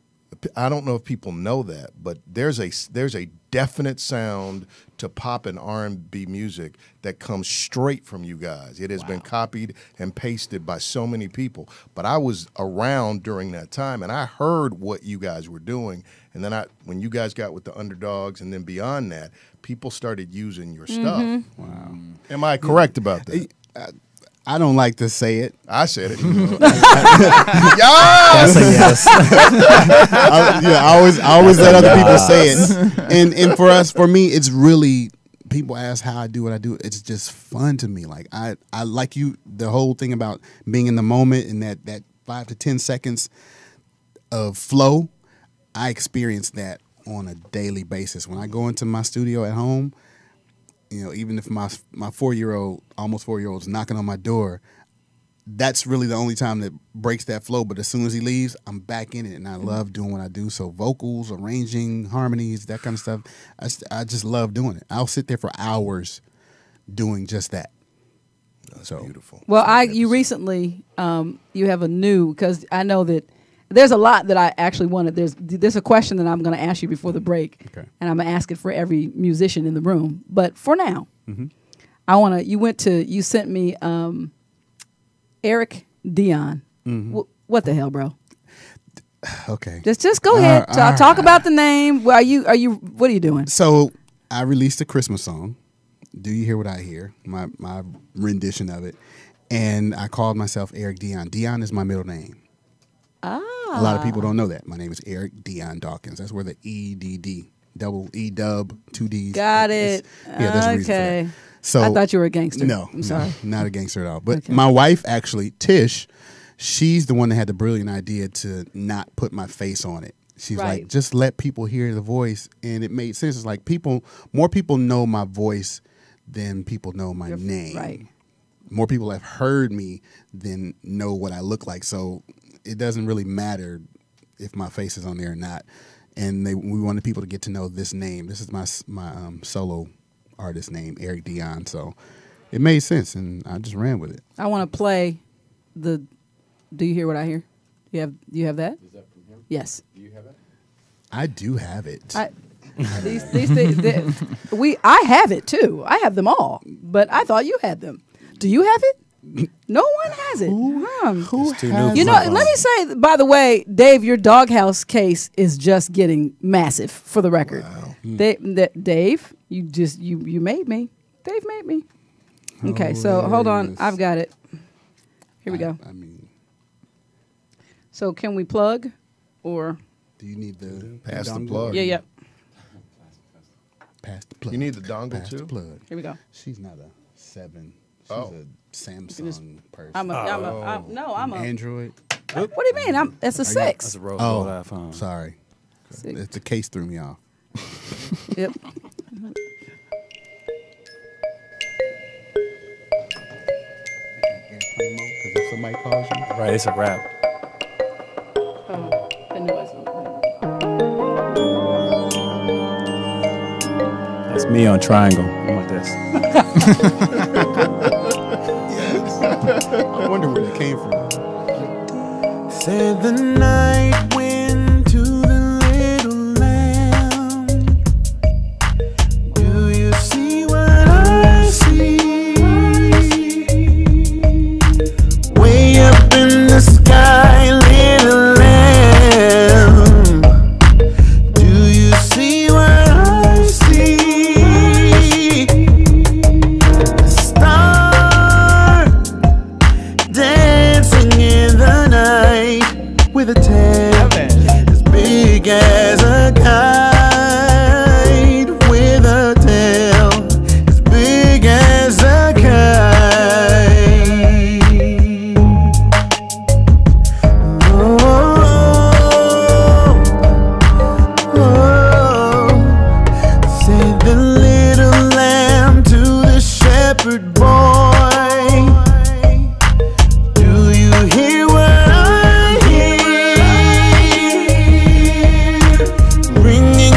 I don't know if people know that, but there's a there's a definite sound to pop and R and B music that comes straight from you guys. It has been copied and pasted by so many people. But I was around during that time, and I heard what you guys were doing. And then I, when you guys got with the Underdogs, and then beyond that, people started using your stuff. Wow. Am I correct about that? I don't like to say it. I said it. That's a yes. I, yeah, I always, I always let other people say it. And and for us, for me, it's really people ask how I do what I do. It's just fun to me. Like I, I like you. The whole thing about being in the moment and that that five to ten seconds of flow, I experience that on a daily basis. When I go into my studio at home, you know, even if my my four year old, almost four year old, is knocking on my door, that's really the only time that breaks that flow. But as soon as he leaves, I'm back in it, and I love doing what I do. So vocals, arranging, harmonies, that kind of stuff, I, st- I just love doing it. I'll sit there for hours doing just that. That's So beautiful. well, I, you recently, um, you have a new, because I know that there's a lot that I actually wanted. There's there's a question that I'm going to ask you before the break, Okay. and I'm going to ask it for every musician in the room. But for now, I want to. You went to. You sent me um, Eric Dion. Wh- what the hell, bro? Okay. Just just go ahead. Uh, Ta- all talk right. about the name. Well, are you are you? What are you doing? So I released a Christmas song. Do you hear what I hear? My my rendition of it, and I called myself Eric Dion. Dion is my middle name. Ah, A lot of people don't know that. My name is Eric Dion Dawkins. That's where the E D D, double E dub, two D's. got It's- it. Yeah, there's a reason for Okay. that. So I thought you were a gangster. No, I'm sorry. no, not a gangster at all. But Okay. my wife, actually, Tish, she's the one that had the brilliant idea to not put my face on it. She's Right. like, just let people hear the voice, and it made sense. It's like people, more people know my voice than people know my Your- name. right. More people have heard me than know what I look like. So it doesn't really matter if my face is on there or not. And they, we wanted people to get to know this name. This is my my um, solo artist name, Eric Dion. So it made sense, and I just ran with it. I want to play the. Do you hear what I hear? You have you have that? Is that from him? Yes. Do you have it? I do have it. I, these these things they, we I have it too. I have them all, but I thought you had them. Do you have it? No one has it. Hmm. Who It's too has new You for know, my phone. let me say, by the way, Dave, your doghouse case is just getting massive. For the record, Wow. Da- that- Dave, you just you you made me. Dave made me. Okay, so hold on, Hilarious. I've got it. Here we I- go. I mean, So can we plug, or do you need the Pass the dongle? plug. yeah, yeah. Pass the plug. You need the dongle Pass too? the plug. Here we go. She's not a seven. She's Oh. a Samsung person. I'm a, I'm a I'm, no, I'm a. Android. What do you mean? I'm. It's a That's six. a roll Oh, iPhone. sorry. Six. It's the case threw me off. Yep. Airplane mode, because if somebody calls you, Right, it's a wrap. Oh, I knew I was- That's me on Triangle. I'm like this. I wonder where that came from. Said the night wind to the little lamb. Do you see what I see? Way up in the sky, little lamb. Do you see what I see? A star dancing in the night with a tail as big as a kite, with a tail as big as a kite. Oh, oh, say the little lamb to the shepherd boy. Do you hear what I hear? Ringing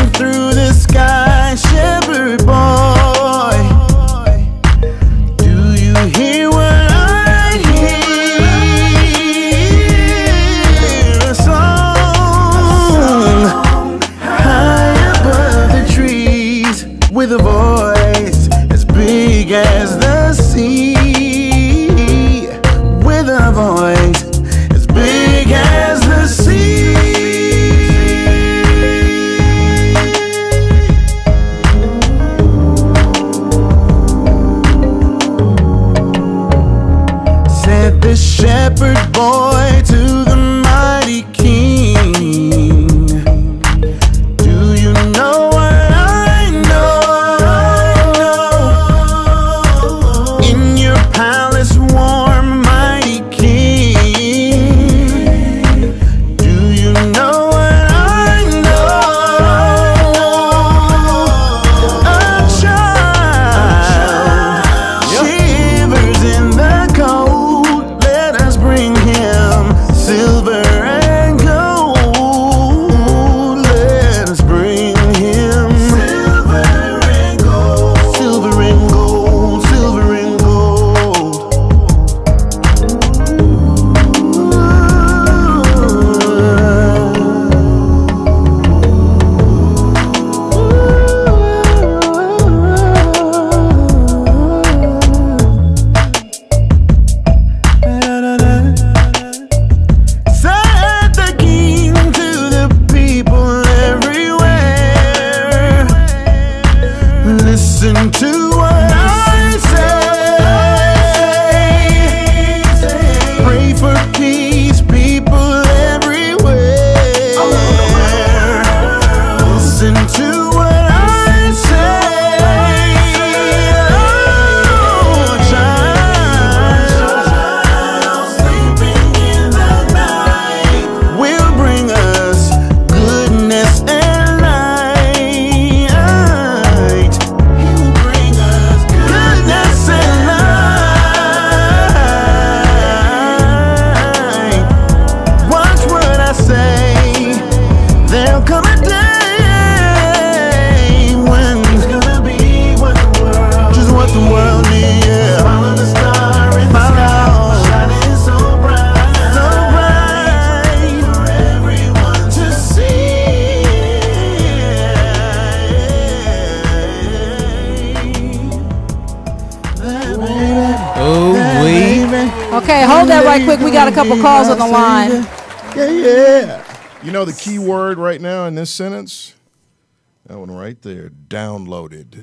hold that right quick. We got a couple calls on the line. Yeah, yeah. You know the key word right now in this sentence? That one right there, downloaded.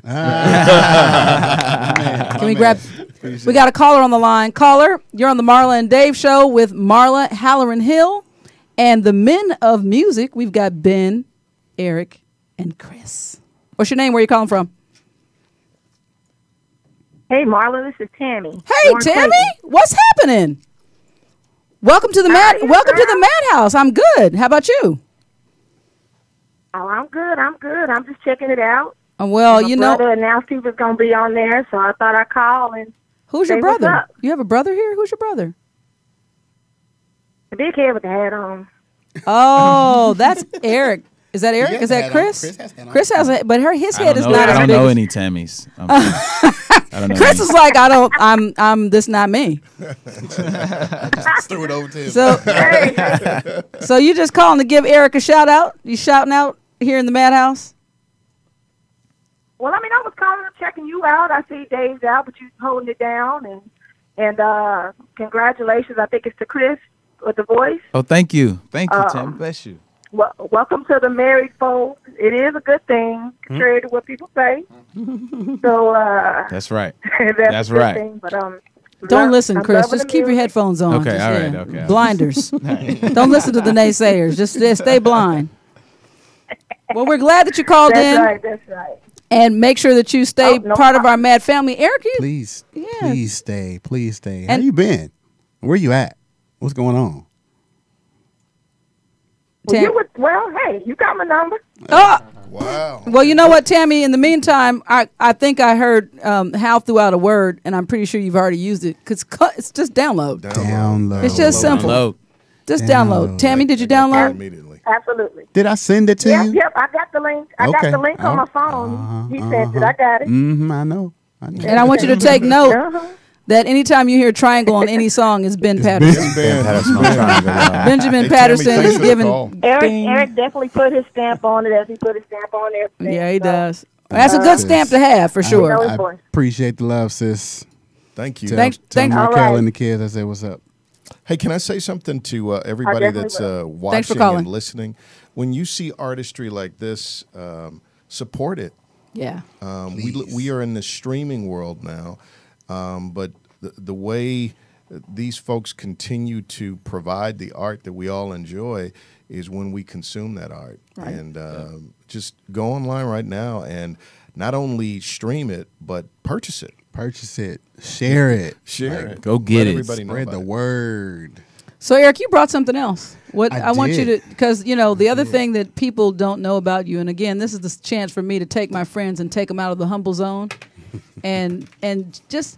Ah. Can we grab? We got a caller on the line. Caller, you're on the Marla and Dave show with Marla, Hallerin Hill, and the men of music. We've got Ben, Eric, and Chris. What's your name? Where are you calling from? Hey, Marla, this is Tammy. Hey, Born Tammy, Clayton. what's happening? Welcome to the Mad. you, Welcome to girl? the Madhouse. I'm good. How about you? Oh, I'm good. I'm good. I'm just checking it out. Uh, well, My you know, brother announced he was going to be on there, so I thought I'd call and who's say your what's brother? up. You have a brother here? Who's your brother? The big head with the hat on. Oh, that's Eric. Is that Eric? has Is a that hat on. Chris? Chris has a hat on. Chris has a, but her his I head don't is know, not I as don't big. know as- any Tammys. I'm I don't know. Chris any. is like, I don't. I'm. I'm. This not me. Just threw it over to him. So, so you just calling to give Eric a shout out? You shouting out here in the Madhouse? Well, I mean, I was calling up, checking you out. I see Dave's out, but you holding it down. And, and uh, congratulations. I think it's to Chris with the voice. Oh, thank you, thank you, Um, Tim. Bless you. Well, welcome to the married folks. It is a good thing, contrary to what people say. So uh, That's right. that's, That's a good right. thing. But um, Don't lo- listen, I'm Chris. loving Just the keep your music. headphones on. Okay, Just, all right, yeah. okay. Blinders. Don't listen to the naysayers. Just stay, stay blind. Well, we're glad that you called That's in, right. That's right. and make sure that you stay Oh, no part of our problem. Mad family. Eric, you, Please, Yeah. please stay. Please stay. How And- you been? Where you at? What's going on? Well, Tam- you would, well, hey, you got my number. oh, Wow. well, you know what, Tammy? In the meantime, I, I think I heard um, Hal threw out a word, and I'm pretty sure you've already used it because it's just download. Download. It's just simple. Download. Just download. Download. Tammy, did you I got that download? immediately. Absolutely. Did I send it to Yep, you? yep. I got the link. I Okay. got the link on my Oh, phone. uh-huh, he sent it. uh-huh. I got it. Mm-hmm. I know. I know. And I want you to take note Uh-huh. that anytime you hear triangle on any song, it's Ben Patterson. It's Ben. Patterson on triangle, y'all. Benjamin Hey, Tammy, Patterson thanks is for the giving. call. Eric, Ding. Eric definitely put his stamp on it as he put his stamp on everything. Yeah, he So, does. That's a good stamp to have for know sure. his I voice. appreciate the love, sis. Thank you. Tell, Thanks- tell thanks- Markel All right. and the kids I said what's up. Hey, can I say something to uh, everybody definitely that's will. uh, Thanks for watching calling. and listening? When you see artistry like this, um, support it. Yeah. Um, we we are in the streaming world now, um, but the, the way these folks continue to provide the art that we all enjoy is when we consume that art. Right. And um, just go online right now and not only stream it, but purchase it. Purchase it. Share it. Share it. Go get Let it. everybody know Spread about the it. word. So Eric, you brought something else. What I, I want you did. to, because you know the other thing that people don't know about you, and again, this is the chance for me to take my friends and take them out of the humble zone, and and just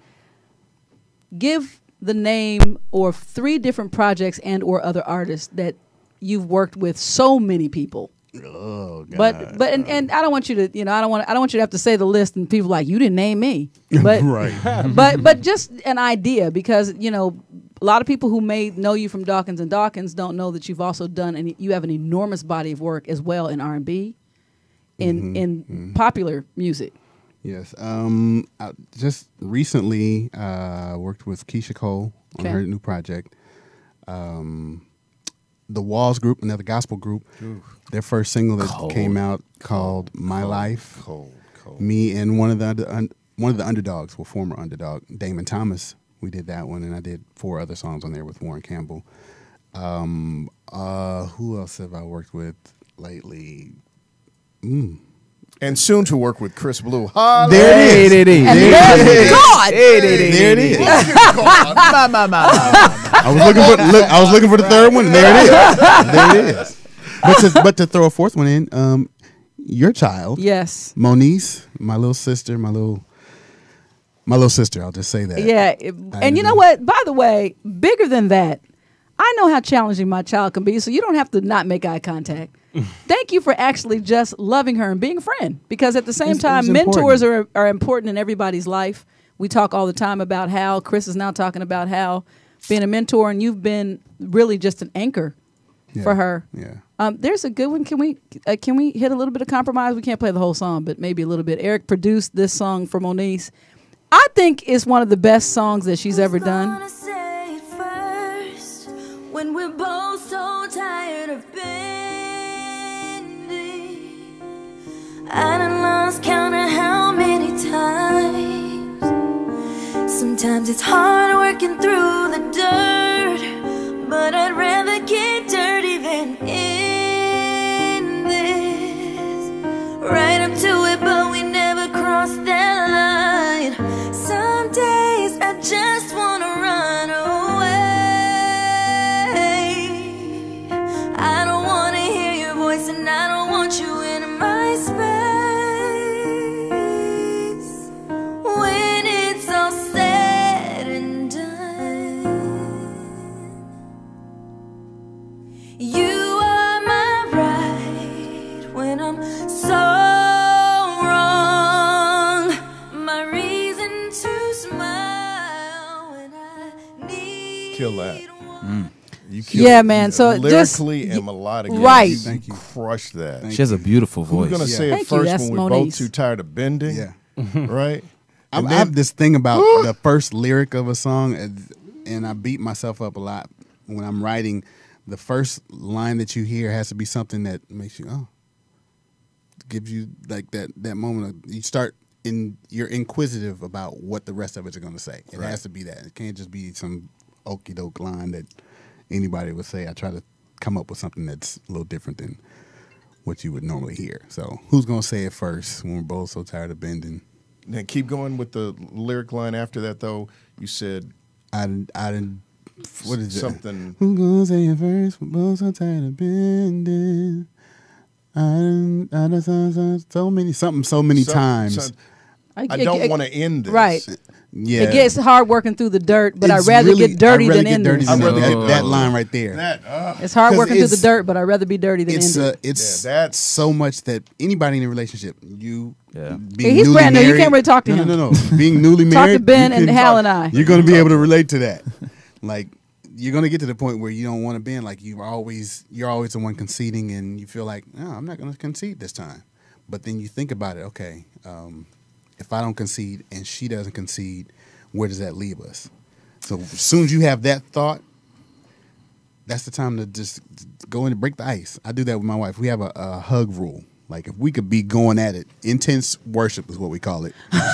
give the name or three different projects and or other artists that you've worked with so many people. Oh, God. But but and, and I don't want you to you know I don't want I don't want you to have to say the list and people like you didn't name me. But Right. but but just an idea because you know a lot of people who may know you from Dawkins and Dawkins don't know that you've also done and you have an enormous body of work as well in R and B, in in popular music. Yes. Um, I just recently uh, worked with Keisha Cole on Okay. her new project. Um, the Walls Group, another gospel group, their first single that Cold. came out called "My Life." Cold, cold. Me and one of the under, un, one of the underdogs, well, former underdog, Damon Thomas. We did that one, and I did four other songs on there with Warren Campbell. Um, uh, who else have I worked with lately? Mm. And soon to work with Chris Blue. Holla. There it is. It is. And There there it is. God, There it is. Ma, ma, ma, ma. I was looking for look. I was looking for the third one. And there it is. There it is. But to, but to throw a fourth one in, um, your child, yes. Moniece, my little sister, my little, my little sister. I'll just say that. Yeah, it- I and you know agree. what? By the way, bigger than that, I know how challenging my child can be, so you don't have to not make eye contact. Thank you for actually just loving her and being a friend, because at the same It's- time, it's mentors important. are are important in everybody's life. We talk all the time about how Chris is now talking about how being a mentor, and you've been really just an anchor Yeah. for her. Yeah. Um, there's a good one. Can we uh, can we hit a little bit of compromise? We can't play the whole song, but maybe a little bit. Eric produced this song for Moniece. I think it's one of the best songs that she's ever done. when we're both so tired of bending. I done lost count of how many times. Sometimes it's hard working through the dirt, but I'd rather get dirty than in this. Right up to it, but we never crossed that line. Some days I just wanna run away. I don't wanna hear your voice, and I don't want you in my space. When it's all said and done, you are my right when I'm so wrong. My reason to smile when I need. Kill that. Mm. You killed Yeah, it. man. So lyrically just, and melodically, right. you, Thank you. crushed that. Thank She has a beautiful voice. Who's gonna Yeah. say Thank it you, first that's when we're Moniz. both too tired of bending? Yeah. Right. I, And I then- have this thing about the first lyric of a song, and, and I beat myself up a lot when I'm writing. The first line that you hear has to be something that makes you, oh, gives you like that that moment. Of, you start in, you're inquisitive about what the rest of it's going to say. It Right. has to be that. It can't just be some okey doke line that anybody would say. I try to come up with something that's a little different than what you would normally hear. So who's going to say it first when we're both so tired of bending? Now keep going with the lyric line after that, though. You said I didn't, I didn't, what is it? something. Who's gonna say it first? We're both so tired of bending. I didn't, I done so, so, so many, something so many some- times. some- I don't want to end this. Right. Yeah. It gets hard working through the dirt, but It's I'd rather really- get dirty I'd rather than get in dirty this. than I'd rather that, get- that line right there. That, uh, It's hard 'Cause working through the it's- dirt, but I'd rather be dirty than It's in uh, it. it's Yeah, that's- so much that anybody in a relationship, you Yeah. being He's newly brand new. You married- can't really talk to no, him. No, no, no. Being newly Talk married, to Ben you and can- Hal and I. You're going to be able to relate to that. Like, you're going to get to the point where you don't want to bend. Like, you always, you're always the one conceding, and you feel like, no, I'm not going to concede this time. But then you think about it. Okay, um, if I don't concede and she doesn't concede, where does that leave us? So as soon as you have that thought, that's the time to just go in and break the ice. I do that with my wife. We have a, a hug rule. Like, if we could be going at it, intense worship is what we call it.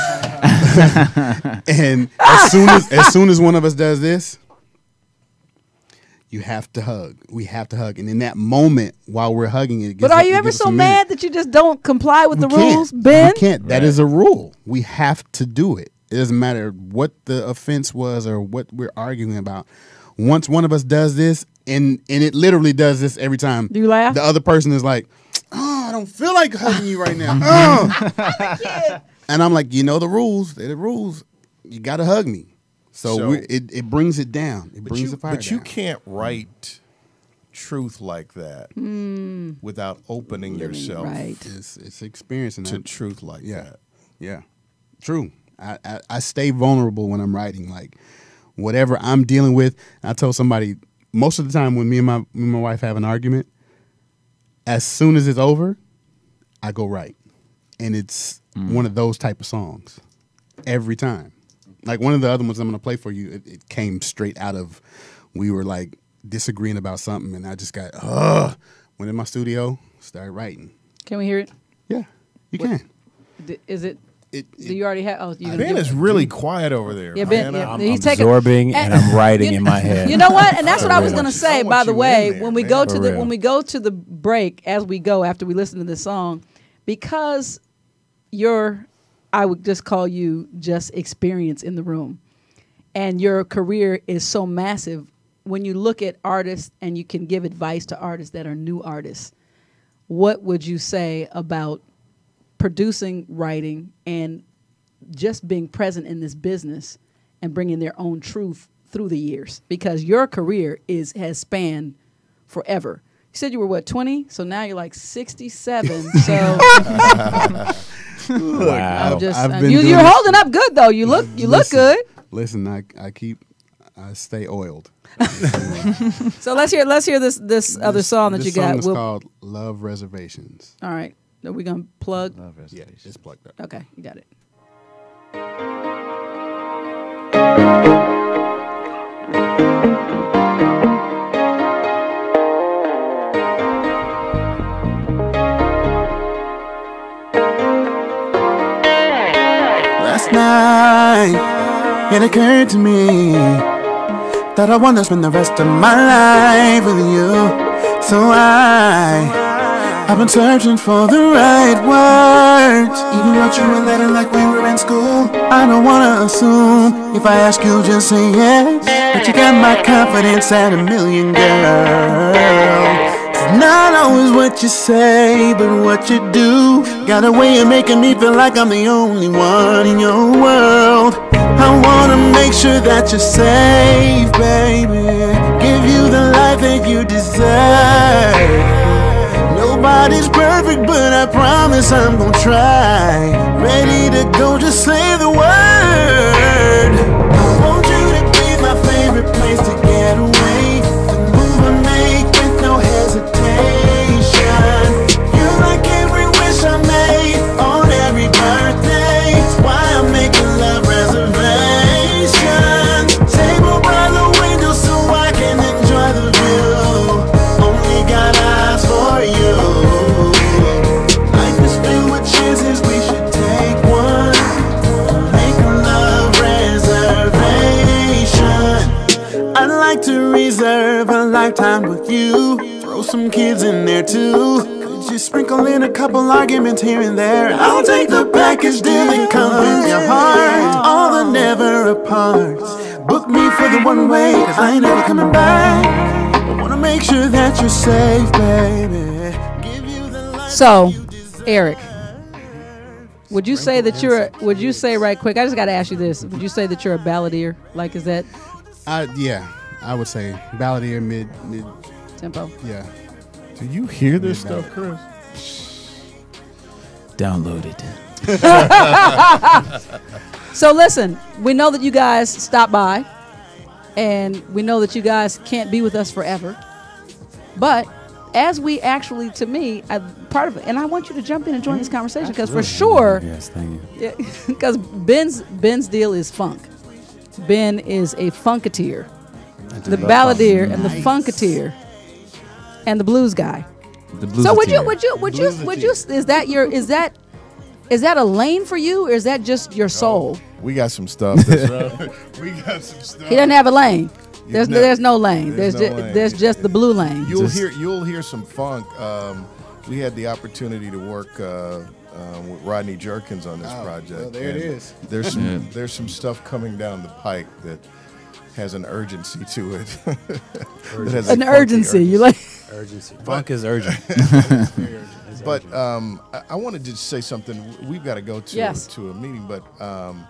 And as soon as as soon as one of us does this, you have to hug. We have to hug. And in that moment, while we're hugging it, it gives But are us- you it ever gives us so a minute. mad that you just don't comply with We the can't. rules, Ben? We can't. That is a rule. We have to do it. It doesn't matter what the offense was or what we're arguing about. Once one of us does this, and and it literally does this every time. Do you laugh? The other person is like, "Oh, I don't feel like hugging you right now." Oh. And I'm like, you know the rules. They're the rules. You got to hug me. So, So- we, it it brings it down. It But brings you, the fire but you down. can't write truth like that without opening yourself Right. It's it's experiencing to that. truth like Yeah. that. Yeah, true. I, I, I stay vulnerable when I'm writing. Like, whatever I'm dealing with, I told somebody most of the time when me and my me and my wife have an argument, as soon as it's over, I go write, and it's one of those type of songs every time. Like one of the other ones I'm going to play for you, it, it came straight out of we were like disagreeing about something, and I just got ugh. Went in my studio, started writing. Can we hear it? Yeah, you What- can. D- Is it? It, Do you already have? Oh, you Ben is really quiet over there. Yeah, Ben. man. Yeah, I'm- he's I'm taking absorbing and I'm writing you, in my head. You know what? And that's what I was I going want to you- I say. want By the you way, in there, when we man. go For to the real. when we go to the break, as we go after we listen to this song, because you're, I would just call you just experience in the room, and your career is so massive. When you look at artists and you can give advice to artists that are new artists, what would you say about producing, writing, and just being present in this business and bringing their own truth through the years? Because your career is has spanned forever. You said you were what, twenty? So now you're like sixty-seven. So Wow. I'm just I've I'm- been you, doing you're this- holding up good though. You look you look Listen, good. Listen, I I keep I stay oiled. So let's hear let's hear this this other This- song that this you song got. is We'll- called "Love Reservations." all right. Are we gonna plug? Yeah, it's plugged up. Okay, you got it. night, it occurred to me that I want to spend the rest of my life with you. So I, I've been searching for the right words. Even wrote you a letter like we were in school. I don't wanna assume, if I ask you just say yes. But you got my confidence at a million, girl. It's not always what you say, but what you do. Got a way of making me feel like I'm the only one in your world. I wanna make sure that you're safe, baby. Give you the life that you deserve. Nobody's perfect, but I promise I'm gonna try. Ready to go, just say the word. I want you to be my favorite place to get away. The move I make with no hesitation. You're like every wish I made on every birthday. It's why I'm making love reservations. Table by the window so I can enjoy the view. Only got eyes for you. Life is filled with chances, we should take one. Make a love reservation. I'd like to reserve a lifetime with you. Throw some kids in there too. Could you sprinkle in a couple arguments here and there? I'll take the package deal that comes with your heart. All the never aparts. Book me for the one way, cause I ain't never coming back. I wanna make sure that you're safe, baby. Give you the life So, you deserve. Eric, would you say that you're a, would you say right quick, I just got to ask you this, would you say that you're a balladeer? Like, is that I, yeah, I would say balladeer, mid, mid, tempo? yeah. Do you hear this Yeah, stuff, Chris? Download it. So listen, we know that you guys stop by, and we know that you guys can't be with us forever. But as we actually, to me, I, part of it, and I want you to jump in and join this conversation because for sure, Yes, thank you. because Ben's Ben's deal is funk. Ben is a funketeer, the balladeer and the funketeer, and the blues guy. The blues. So would you would you would you would you is that your is that is that a lane for you or is that just your soul? We got some stuff. That's we got some stuff. He doesn't have a lane. There's No, there's no lane. There's there's there's, no ju- lane. there's just the blue lane. You'll Just- hear you'll hear some funk. Um, we had the opportunity to work uh, uh, with Rodney Jerkins on this Oh, project. well, there it and is. There's some Yeah. there's some stuff coming down the pike that has an urgency to it. That has a An funky urgency. You like Urgency. Funk is urgent. But um, I, I wanted to say something. We've got to go to Yes. to a meeting, but um,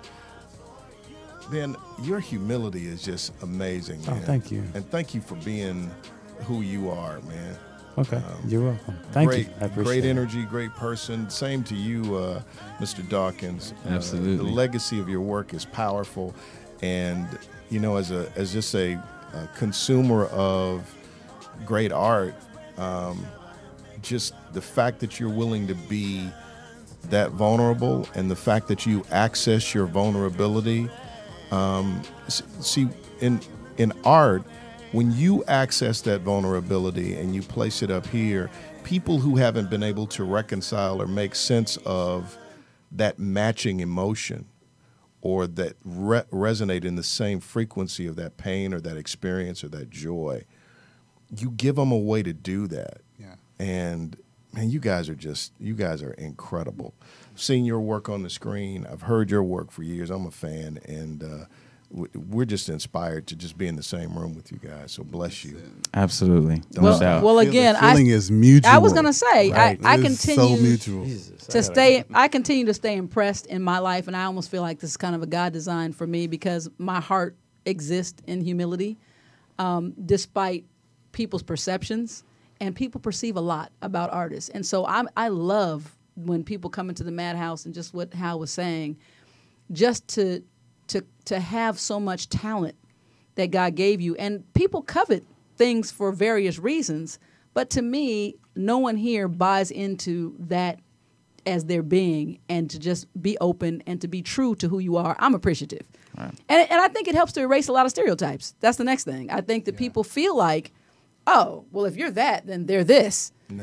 Ben, your humility is just amazing. Oh, man. thank you. and thank you for being who you are, man. Okay, you're welcome. Thank great, you. I appreciate great it. energy, great person. Same to you, uh, Mister Dawkins. Uh, Absolutely. the legacy of your work is powerful, and you know, as a as just a, a consumer of great art, um, just the fact that you're willing to be that vulnerable, and the fact that you access your vulnerability. Um, s- see, in in art, when you access that vulnerability and you place it up here, people who haven't been able to reconcile or make sense of that matching emotion or that re- resonate in the same frequency of that pain or that experience or that joy, you give them a way to do that. Yeah. And man, you guys are just, you guys are incredible. I've seen your work on the screen. I've heard your work for years. I'm a fan, and uh, w- we're just inspired to just be in the same room with you guys. So bless you. Absolutely. No well, doubt. well Feel- again, the feeling I is mutual. I was gonna say Right. I, I It is so continue mutual. to stay. I continue to stay impressed in my life, and I almost feel like this is kind of a God design for me because my heart exists in humility, um, despite people's perceptions, and people perceive a lot about artists, and so I I love when people come into the Madhouse and just what Hal was saying, just to to to have so much talent that God gave you, and people covet things for various reasons, but to me, no one here buys into that as their being, and to just be open and to be true to who you are. I'm appreciative. Right. And, and I think it helps to erase a lot of stereotypes. That's the next thing. I think that yeah. people feel like, oh, well, if you're that, then they're this. Nah.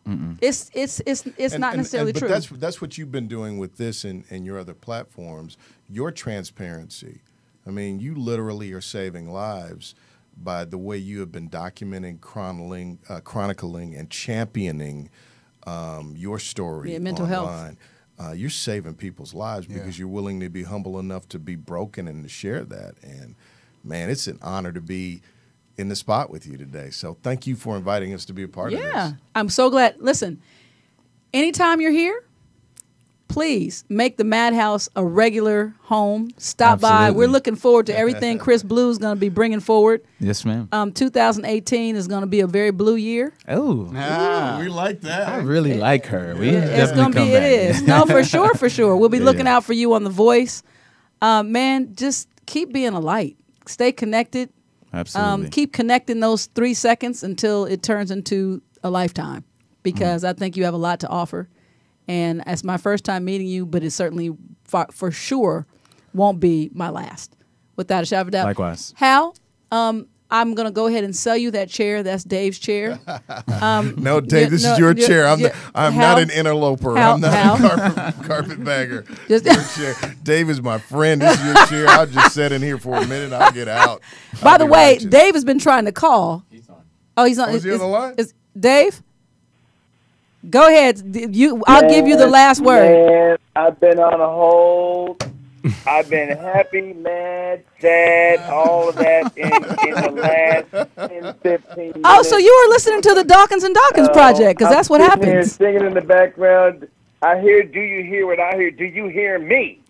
It's it's it's it's And- not and- necessarily and- but true. That's that's what you've been doing with this and, and your other platforms. Your transparency. I mean, you literally are saving lives by the way you have been documenting, chronicling, uh, chronicling, and championing um, your story Yeah, mental health. online. Uh, you're saving people's lives because you're willing to be humble enough to be broken and to share that. And man, it's an honor to be in the spot with you today. So thank you for inviting us to be a part of this. Yeah, I'm so glad. Listen, anytime you're here, please make the Madhouse a regular home. Stop by. Absolutely. We're looking forward to everything Chris Blue's going to be bringing forward. Yes, ma'am. Um, two thousand eighteen is going to be a very blue year. Oh, Ah. We like that. I really like her. We It's definitely going to come be. back. It is. No, for sure, for sure. We'll be Yeah. looking out for you on The Voice. Um, man, just keep being a light. Stay connected. Absolutely. Um, keep connecting those three seconds until it turns into a lifetime, because I think you have a lot to offer. And it's my first time meeting you, but it certainly for, for sure won't be my last, without a shadow of a doubt. Likewise. Hal, um, I'm going to go ahead and sell you that chair. That's Dave's chair. Um, No, Dave, you- this no, is your you- chair. I'm, you- the, I'm Hal- not an interloper. Hal- I'm not Hal. a carpet, carpetbagger. Just- Your chair. Dave is my friend. This is your chair. I'll just sit in here for a minute. I'll get out. By I'll the be way, righteous. Dave has been trying to call. He's on. Oh, he's on. Oh, is he on the line? is- Dave, go ahead. D- You, I'll give you the last word. Man, I've been on a hold. I've been happy, mad, sad, all of that in, in the last ten, fifteen minutes. Oh, so you were listening to the Dawkins and Dawkins Uh, project, because I'm that's what sitting here happens. singing in the background. I hear, do you hear what I hear? Do you hear me?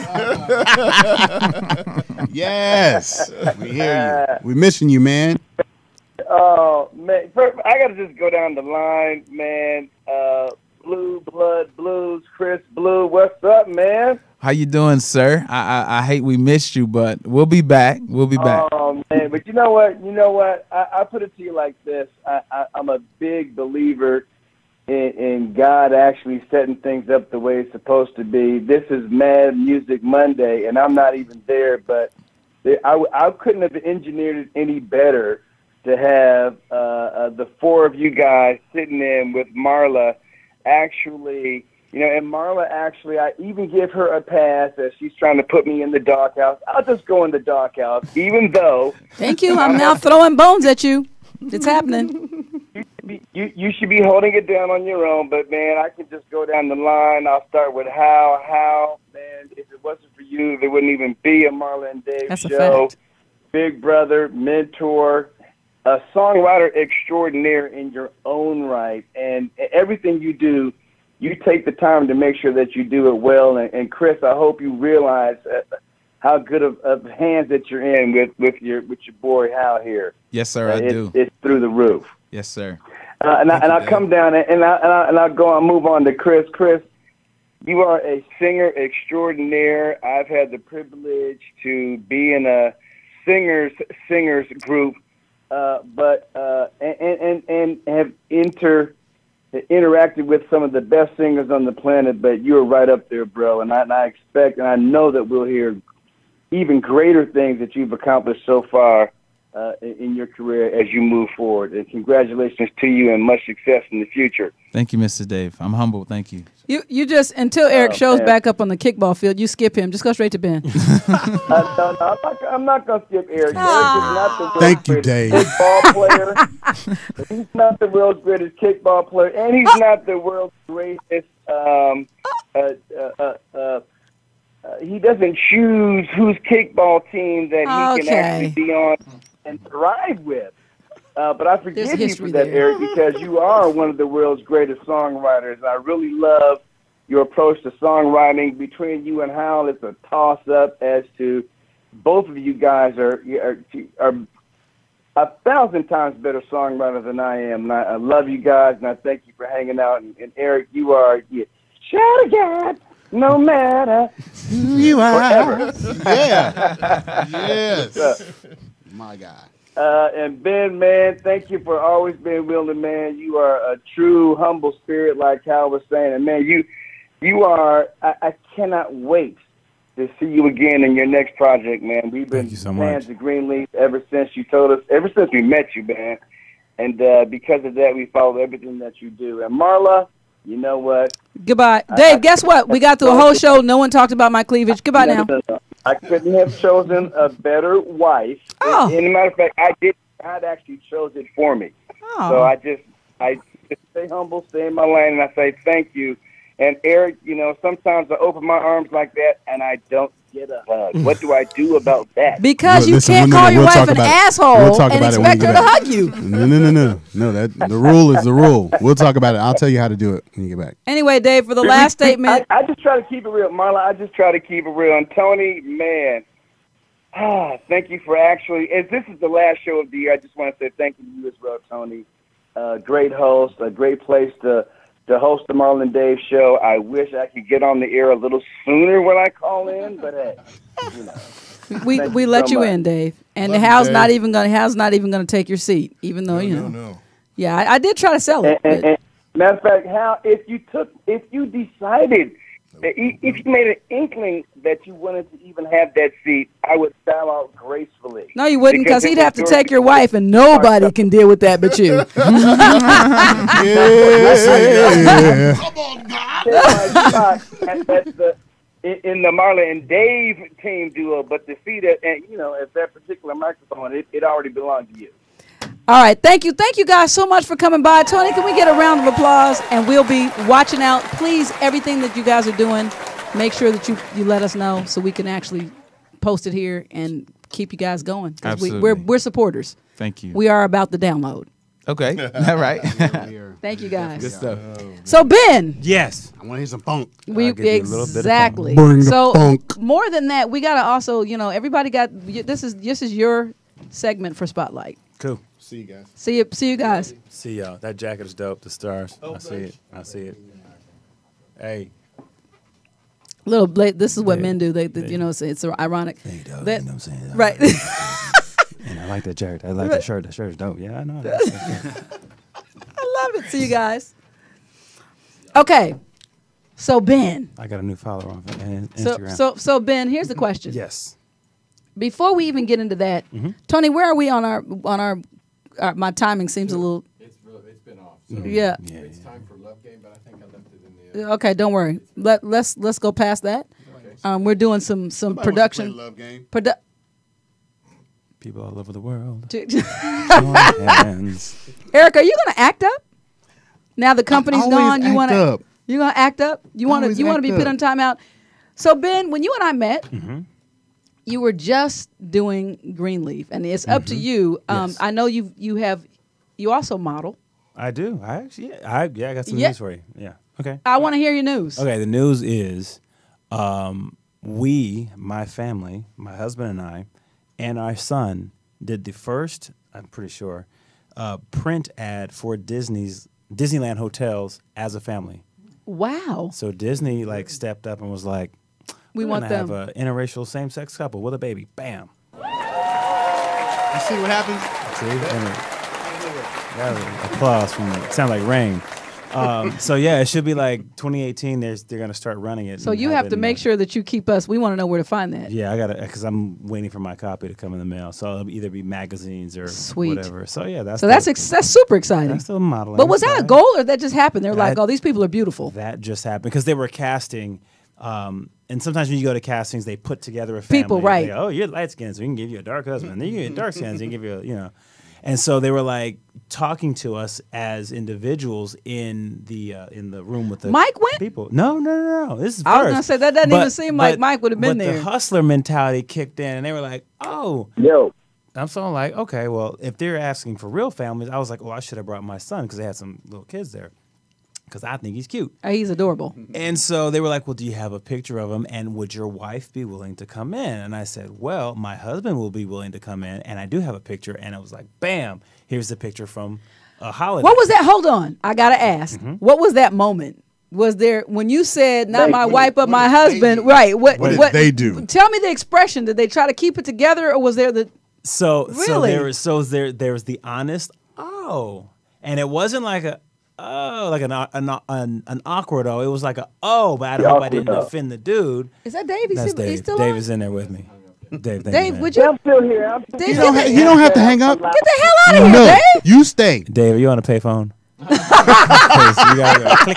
Yes, we hear you. We missing you, man. Oh, man. First, I got to just go down the line, man. Uh, Blue Blood Blues, Chris Blue, what's up, man? How you doing, sir? I, I I hate we missed you, but we'll be back. We'll be back. Oh, man. But you know what? You know what? I, I put it to you like this. I, I, I'm a big believer in, in God actually setting things up the way it's supposed to be. This is Mad Music Monday, and I'm not even there, but there, I, I couldn't have engineered it any better to have uh, uh, the four of you guys sitting in with Marla actually, you know, and Marla actually, I even give her a pass as she's trying to put me in the doghouse. I'll just go in the doghouse, even though. Thank you. I'm now throwing bones at you. It's happening. You should, be, you, you should be holding it down on your own, but man, I can just go down the line. I'll start with Hal. Hal, man, if it wasn't for you, there wouldn't even be a Marla and Dave That's a show. fact. Big brother, mentor, a songwriter extraordinaire in your own right, and everything you do, you take the time to make sure that you do it well. And, and Chris, I hope you realize uh, how good of, of hands that you're in with, with your with your boy Hal here. Yes, sir. Uh, I it's, do. It's through the roof. Yes, sir. Uh, and I, and I come down and, and I and I and I go and move on to Chris. Chris, you are a singer extraordinaire. I've had the privilege to be in a singers singers group. Uh, but uh, and, and and have inter interacted with some of the best singers on the planet. But you're right up there, bro. And I, and I expect and I know that we'll hear even greater things that you've accomplished so far uh, in, in your career as you move forward. And congratulations to you and much success in the future. Thank you, Mister Dave. I'm humble. Thank you. You you just, until Eric Oh, shows man. back up on the kickball field, you skip him. Just go straight to Ben. uh, no, no, I'm not, I'm not going to skip Eric. Eric is not the world's Thank you, greatest Dave. kickball player. He's not the world's greatest kickball player, and he's not the world's greatest. Um, uh, uh, uh, uh, uh, he doesn't choose whose kickball team that he Okay. can actually be on and thrive with. Uh, but I There's forgive you history for that, there. Eric, because you are one of the world's greatest songwriters. I really love your approach to songwriting. Between you and Hal, it's a toss-up as to both of you guys are are, are a thousand times better songwriters than I am. And I, I love you guys, and I thank you for hanging out. And, and Eric, you are you, shout again, no matter Who you are. forever. Yeah. Yes. My God. Uh, and Ben, man, thank you for always being willing, man. You are a true humble spirit, like Hal was saying. And man, you you are. I, I cannot wait to see you again in your next project, man. We've been Thank you so fans much. of Greenleaf ever since you told us, ever since we met you, man. And uh, because of that, we follow everything that you do. And Marla, you know what? Goodbye. I, Dave, I, guess what? We got through a whole show. No one talked about my cleavage. Goodbye no, now. no, no. I couldn't have chosen a better wife. Oh. And, and as a matter of fact, I did. God actually chose it for me. Oh. So I just, I just stay humble, stay in my lane, and I say thank you. And Eric, you know, sometimes I open my arms like that, and I don't get a hug. What do I do about that? Because Well, you listen, can't no, call no, your we'll wife talk an about it. asshole We'll talk and about it when expect we her get to back. hug you. No, no, no, no, no. That the rule is the rule. We'll talk about it. I'll tell you how to do it when you get back. Anyway, Dave, for the last statement. I, I just try to keep it real. Marla, I just try to keep it real. And Tony, man, ah, thank you for actually, as this is the last show of the year, I just want to say thank you to you as well, Tony. Uh, great host, a great place to, to host the Marla and Dave show. I wish I could get on the air a little sooner when I call in, but hey, you know. We Thank we you let so you much. in, Dave. And Love you, Hal's Dave. not even gonna Hal's not even gonna take your seat, even though No, you no, know. no. Yeah, I, I did try to sell it. And, and, but- and matter of fact, Hal, if you took, if you decided, that i- if you made an inkling that you wanted to even have that seat, I would bow out gracefully. no, you wouldn't, because it he'd was have to your- take your wife, and nobody can deal with that but you. Yeah. my spot at, at the, in, in the Marla and Dave team duo, but the seat at, and you know, at that particular microphone, it, it already belonged to you. All right, thank you, thank you guys so much for coming by. Tony, can we get a round of applause? And we'll be watching out. Please, everything that you guys are doing, make sure that you you let us know so we can actually post it here and keep you guys going. 'Cause we, Absolutely. we're we're supporters. Thank you. We are about the download. Okay. All right. Thank you guys. Good stuff. So Ben, Yes. I want to hear some funk. we I'll give you a little bit of exactly. Bring the So funk. more than that, we gotta also, you know, everybody got this is this is your segment for Spotlight. Cool. See you guys. See you, see you guys. See y'all. That jacket is dope. The stars. I see it. I see it. Hey. Little bla- this is what Yeah. men do. They, they you know, it's, it's ironic. Hey, dog. That- you know what I'm saying? right. And I like that shirt. I like Right. that shirt. That shirt is dope. Yeah, I know. I love it. See you guys. Okay. So Ben. I got a new follower on in- So Instagram. so so Ben, here's the question. yes. Before we even get into that, Mhm. Tony, where are we on our on our, our my timing seems a little It's really, it's been off. So yeah. Yeah. It's time for love game, but I think I left it in the. Okay, don't worry. Let let's let's go past that. Um, we're doing some some Somebody wants to production. play love game. Produ- People all over the world. J- Join hands. Eric, are you going to act up? Now the company's always gone. You act want to? up. You going to act up? You want to? Always You want to act be put up. on timeout? So Ben, when you and I met, Mhm. you were just doing Greenleaf, and it's up to you. Um, Yes. I know you you have you also model. I do. I actually. Yeah, I yeah. I got some Yeah. news for you. Yeah. Okay. I want to hear your news. Okay. The news is, um, we, my family, my husband and I, and our son did the first. I'm pretty sure, uh, print ad for Disney's Disneyland hotels as a family. Wow. So Disney like stepped up and was like, We "We're want gonna them. have an interracial same-sex couple with a baby." Bam. You see what happens? See? And it- that was applause from it sounded like rain. Um, so yeah, it should be like twenty eighteen. There's they're gonna start running it. So and you have to it in make the- sure that you keep us. We want to know where to find that. Yeah, I gotta because I'm waiting for my copy to come in the mail. So it'll either be magazines or Sweet. whatever. So yeah, that's So the- that's ex- that's super exciting. that's the modeling. But was that a side. goal or that just happened? They're like, That- oh, these people are beautiful. That just happened because they were casting. Um, and sometimes when you go to castings, they put together a family. People, right. They go, oh, you're light skinned, so we can give you a dark husband. Then you get dark skinned, so we can give you a, you know. And so they were like talking to us as individuals in the uh, in the room with the Mike went? people. No, no, no, no. This is I was first. gonna say, that doesn't even seem like Mike would have been but there. the hustler mentality kicked in, and they were like, oh. Yo. I'm so like, okay, well, if they're asking for real families, I was like, oh, I should have brought my son because they had some little kids there because I think he's cute. Oh, he's adorable. And so they were like, well, do you have a picture of him? And would your wife be willing to come in? And I said, well, my husband will be willing to come in. And I do have a picture. And it was like, bam, here's the picture from a holiday. What was that? Hold on. I got to ask. Mm-hmm. What was that moment? Was there, when you said, not Thank my you. wife, but What my did they husband, do? right? What, What did they do? Tell me the expression. Did they try to keep it together or was there the. So, so Really? there was, so there, there was the honest, oh. And it wasn't like a, oh, like an, an, an, an awkward, oh. It was like a, oh, but I The hope I awkward didn't oh. offend the dude. Is that Dave? He's, That's still, Dave. he's still Dave on? is in there with me. Dave, thank Dave, you, would Yeah, you? I'm still here. I'm still Dave, You here. don't, ha- you don't have to hang up. Get the hell out of here, No, Dave. you stay. Dave, are you on a payphone? 'Cause you gotta click,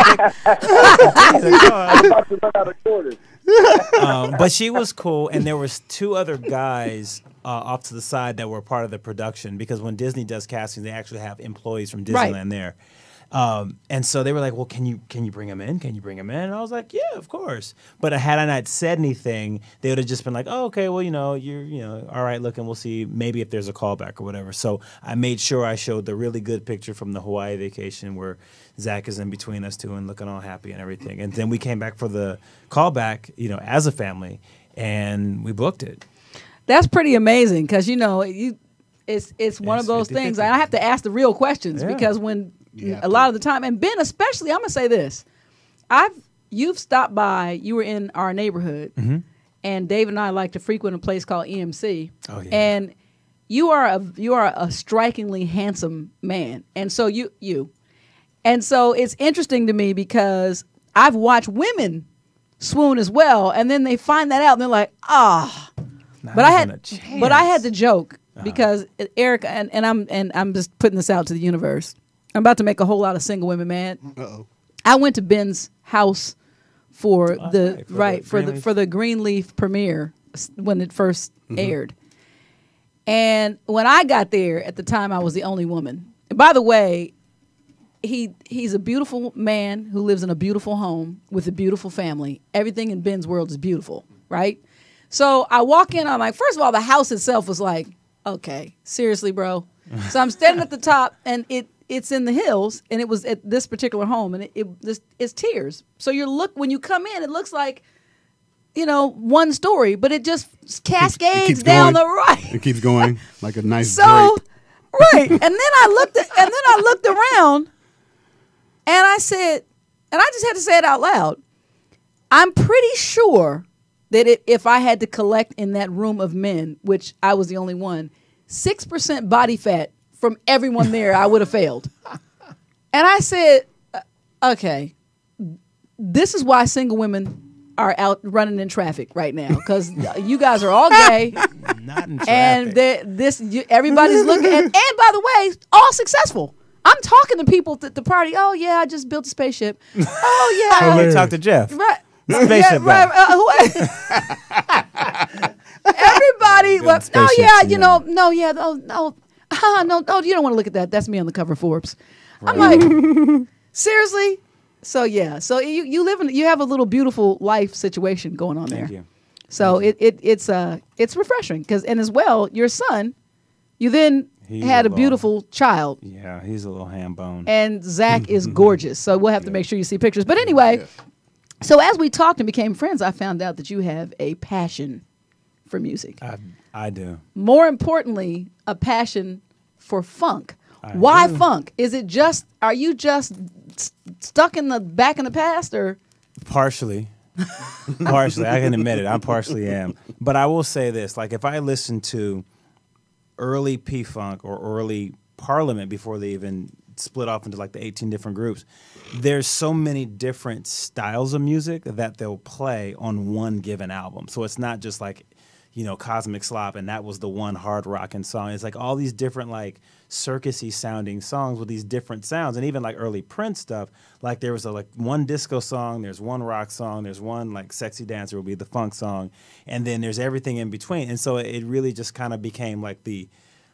click. I'm about to run out of quarters. um, but she was cool, and there was two other guys uh, off to the side that were part of the production, because when Disney does casting, they actually have employees from Disneyland Right. there. Um, and so they were like, "Well, can you can you bring him in? Can you bring him in?" And I was like, "Yeah, of course." But had I not said anything, they would have just been like, "Oh, okay, well, you know, you're you know, all right, look, and we'll see maybe if there's a callback or whatever." So I made sure I showed the really good picture from the Hawaii vacation where Zach is in between us two and looking all happy and everything. And then we came back for the callback, you know, as a family, and we booked it. That's pretty amazing because you know you, it's it's one It's of those fifty things. fifty. I have to ask the real questions Yeah. because when You have a lot of the time, and Ben especially, I'm gonna say this: I've you've stopped by. You were in our neighborhood, and Dave and I like to frequent a place called E M C. Oh, yeah. And you are a you are a strikingly handsome man, and so you you, and so it's interesting to me because I've watched women swoon as well, and then they find that out, and they're like, ah. Not But I even had, a chance. but I had to joke Uh-huh. because Eric and, and I'm and I'm just putting this out to the universe. I'm about to make a whole lot of single women mad. Uh-oh. I went to Ben's house for Oh, the right, for right the for the Greenleaf. for the Greenleaf premiere s- when it first Mm-hmm. aired. And when I got there, at the time I was the only woman. And by the way, he he's a beautiful man who lives in a beautiful home with a beautiful family. Everything in Ben's world is beautiful, right? So I walk in, I'm like, first of all, the house itself was like, okay, seriously, bro. So I'm standing at the top, and it it's in the hills, and it was at this particular home, and it, it this, it's tiers. So you look when you come in, it looks like, you know, one story, but it just cascades It keeps down going. the right. It keeps going like a nice So, drape. right, and then I looked, at, and then I looked around, and I said, and I just had to say it out loud. I'm pretty sure that it, if I had to collect in that room of men, which I was the only one, six percent body fat from everyone there, I would have failed. And I said, uh, okay, this is why single women are out running in traffic right now, because you guys are all gay. Not in traffic. And they- this, you, everybody's looking, and, and by the way, all successful. I'm talking to people at the party. Oh yeah, I just built a spaceship. Oh yeah, How we talk to Jeff? right. Spaceship yeah, right. guy. Uh, who- Everybody. Well, oh spaceships, yeah, you you know, no, yeah, oh no, ah, no, no, you don't want to look at that. That's me on the cover of Forbes. I'm like, seriously. So yeah, so you you live in you have a little beautiful life situation going on Thank there. you. So it, it it's uh it's refreshing because and as well your son, you then He's had a a little- beautiful child. Yeah, he's a little ham bone. And Zach is gorgeous. So we'll have to make sure you see pictures. But anyway, so as we talked and became friends, I found out that you have a passion for music. I, I do. More importantly, a passion for funk. I Why do. funk? Is it just, are you just st- stuck in the back in the past or? Partially. partially. I can admit it. I partially am. But I will say this. Like, if I listen to early P-Funk or early Parliament before they even split off into like the eighteen different groups, there's so many different styles of music that they'll play on one given album. So it's not just like, you know, Cosmic Slop and that was the one hard rockin' song. It's like all these different like circusy sounding songs with these different sounds. And even like early Prince stuff, like there was a like one disco song, there's one rock song, there's one like sexy dancer will be the funk song, and then there's everything in between. And so it really just kind of became like the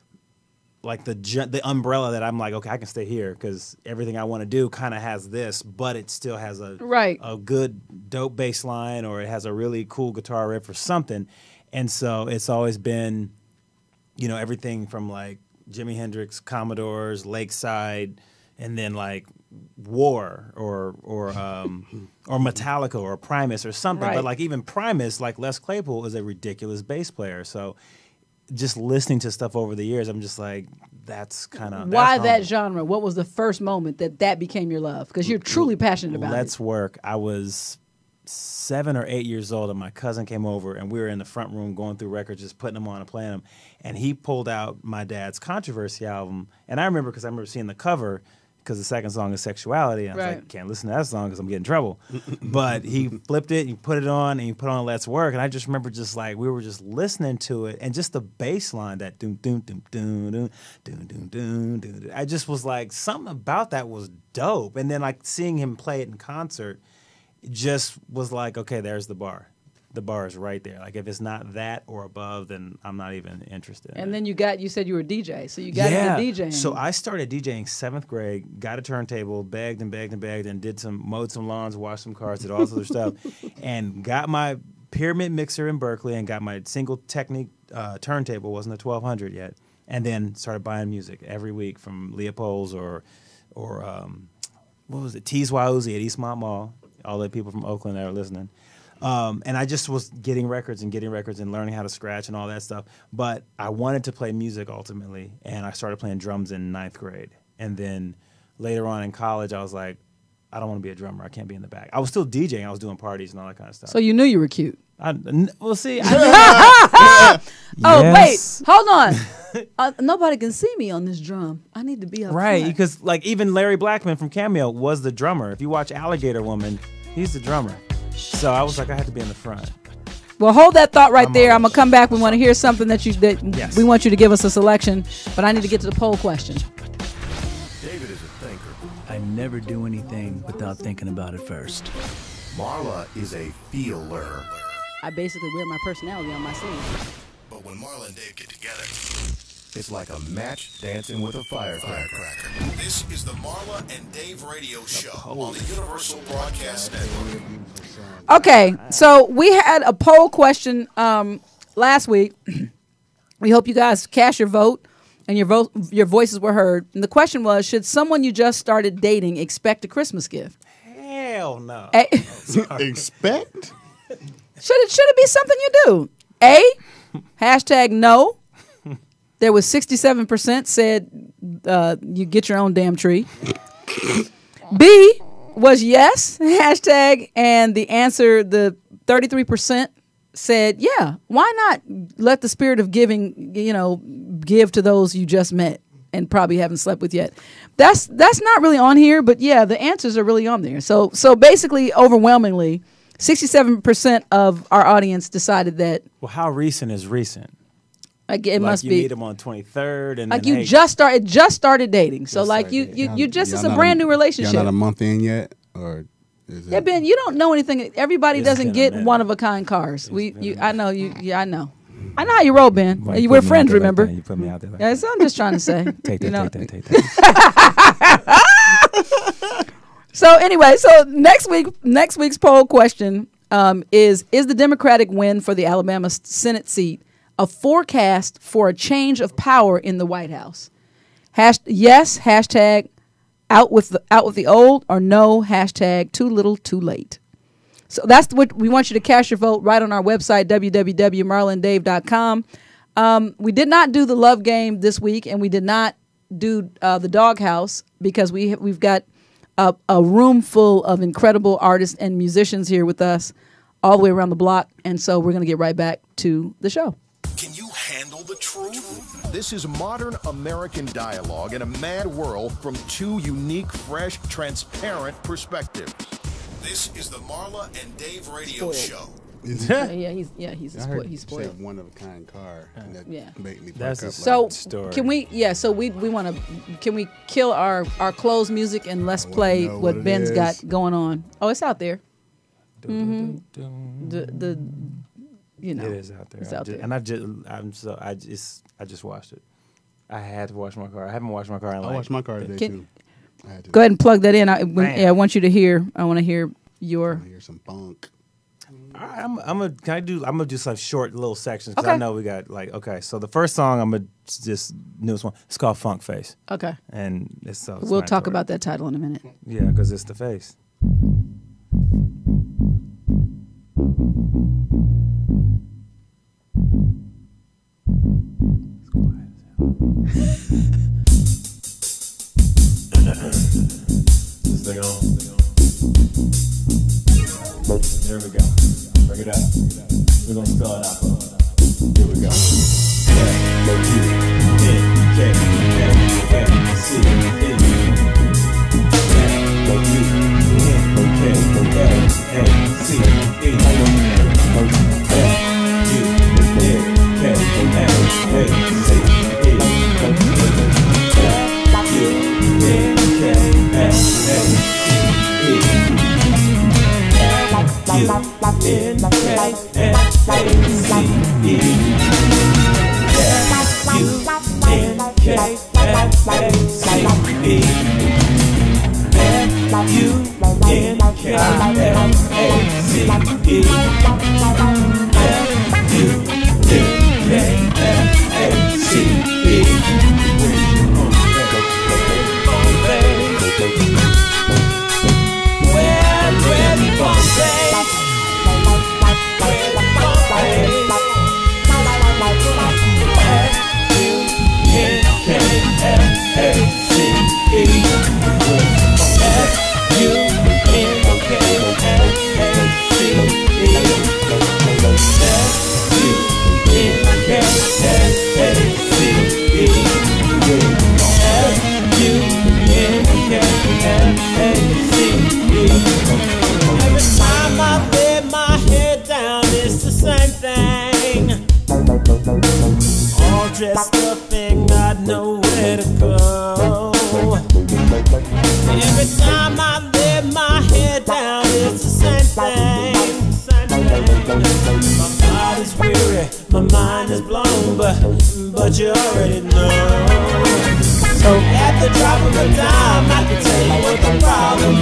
like the ju- the umbrella that I'm like, okay, I can stay here because everything I want to do kind of has this, but it still has a Right. a good dope bass line or it has a really cool guitar riff or something. And so it's always been, you know, everything from like Jimi Hendrix, Commodores, Lakeside, and then like War or or um, or Metallica or Primus or something. Right. But like even Primus, like Les Claypool is a ridiculous bass player. So just listening to stuff over the years, I'm just like, that's kind of Why that genre? What was the first moment that that became your love? Because you're truly passionate about Let's it. Work. I was seven or eight years old, and my cousin came over, and we were in the front room going through records, just putting them on and playing them. And he pulled out my dad's Controversy album, and I remember because I remember seeing the cover, because the second song is sexuality. And I was Right. like, can't listen to that song because I'm getting in trouble. But he flipped it, he put it on, and he put on Let's Work. And I just remember just like, we were just listening to it, and just the bass line, that doom, doom, doom, doom, doom, doom, doom, doom, doom. I just was like, something about that was dope. And then like seeing him play it in concert, it just was like, okay, there's the bar. The bar is right there. Like if it's not that or above, then I'm not even interested. And then you got, you said you were a D J, so you got yeah. into DJing. So I started DJing seventh grade, got a turntable, begged and begged and begged, and did some, mowed some lawns, washed some cars, did all this other stuff, and got my pyramid mixer in Berkeley and got my single Technique uh, turntable, wasn't a twelve hundred yet, and then started buying music every week from Leopold's or, or um, what was it, Tees Wauzi at Eastmont Mall, all the people from Oakland that are listening. Um, and I just was getting records and getting records and learning how to scratch and all that stuff. But I wanted to play music ultimately, and I started playing drums in ninth grade. And then later on in college, I was like, I don't want to be a drummer. I can't be in the back. I was still DJing. I was doing parties and all that kind of stuff. So you knew you were cute. I, n- well, see. I oh, Yes. wait. Hold on. uh, nobody can see me on this drum. I need to be up Right, front. because like even Larry Blackman from Cameo was the drummer. If you watch Alligator Woman, he's the drummer. So I was like, I had to be in the front. Well, hold that thought right I'm there. I'm gonna come back. We want to hear something that you that yes. we want you to give us a selection, but I need to get to the poll question. David is a thinker. I never do anything without thinking about it first. Marla is a feeler. I basically wear my personality on my sleeve. But when Marla and Dave get together, it's like a match dancing with a firecracker. This is the Marla and Dave radio show on the Universal Broadcast Network. Okay, so we had a poll question um, last week. We hope you guys cast your vote and your vote, your voices were heard. And the question was, should someone you just started dating expect a Christmas gift? Hell no. A- Expect? Should it should it be something you do? A, hashtag no. There was sixty-seven percent said uh, you get your own damn tree. B was yes, hashtag, and the answer, the thirty-three percent said, yeah, why not let the spirit of giving, you know, give to those you just met and probably haven't slept with yet. That's that's not really on here, but yeah, the answers are really on there. So so basically, overwhelmingly, sixty-seven percent of our audience decided that. Well, how recent is recent? Like it like must you be. You meet them on twenty-third, and like then, you hey, just started just started dating. So Just like you started you, Y'all- you just y'all it's a not brand new relationship. Y'all not a month in yet, or is it? Yeah, Ben, you don't know anything. Everybody It's doesn't been a get minute. one of a kind cars. We you I know you yeah, I know. I know how you roll, Ben. Why You you We're put me out friends, there like remember? that? You put me out there like Yeah, so I'm just trying to say. Take you that, know. take that, take that. So anyway, so next week, next week's poll question um, is: Is the Democratic win for the Alabama Senate seat a forecast for a change of power in the White House? Hash- yes, hashtag out with the out with the old, or no, hashtag too little, too late. So that's what we want you to cast your vote right on our website, w w w dot marla and dave dot com. Um, we did not do the love game this week, and we did not do uh, the doghouse because we we've got a, a room full of incredible artists and musicians here with us all the way around the block, and so we're going to get right back to the show. Can you handle the truth? This is modern American dialogue in a mad world from two unique, fresh, transparent perspectives. This is the Marla and Dave radio show. yeah, yeah, he's yeah, he's a I spo- heard he's you spoiled. said one of a kind car, and that Yeah. made me That's perk a up. So like, story. can we? Yeah. So we we want to. Can we kill our our closed music and let's wanna play know what, what it Ben's is. got going on? Oh, it's out there. Mm-hmm. The the you know It is out there. It's I out ju- there. And I just, I'm so, I just, I just washed it. I had to wash my car. I haven't washed my car in I like. watched my car today Can- too. I had to Go ahead and plug that in. I, when, Bam. yeah, I want you to hear. I want to hear your. hear some funk. All right, I'm, I'm gonna, can I do? I'm gonna do some short little sections because I Okay. know we got like, okay. So the first song I'm gonna just newest one. It's called Funk Face, Okay. and it's so. We'll talk about that title in a minute. Yeah, because it's the face. This thing on. There we go. Bring it up. We're gonna spell it out. Here we go. F, U, N, K, F, F, C, E. N K L A C E. F U N K L A C E. Dressed up, ain't got nowhere to go. Every time I lay my head down, it's the same thing, same thing. My body's weary, my mind is blown, but but you already know. So at the drop of a dime, I can tell you what the problem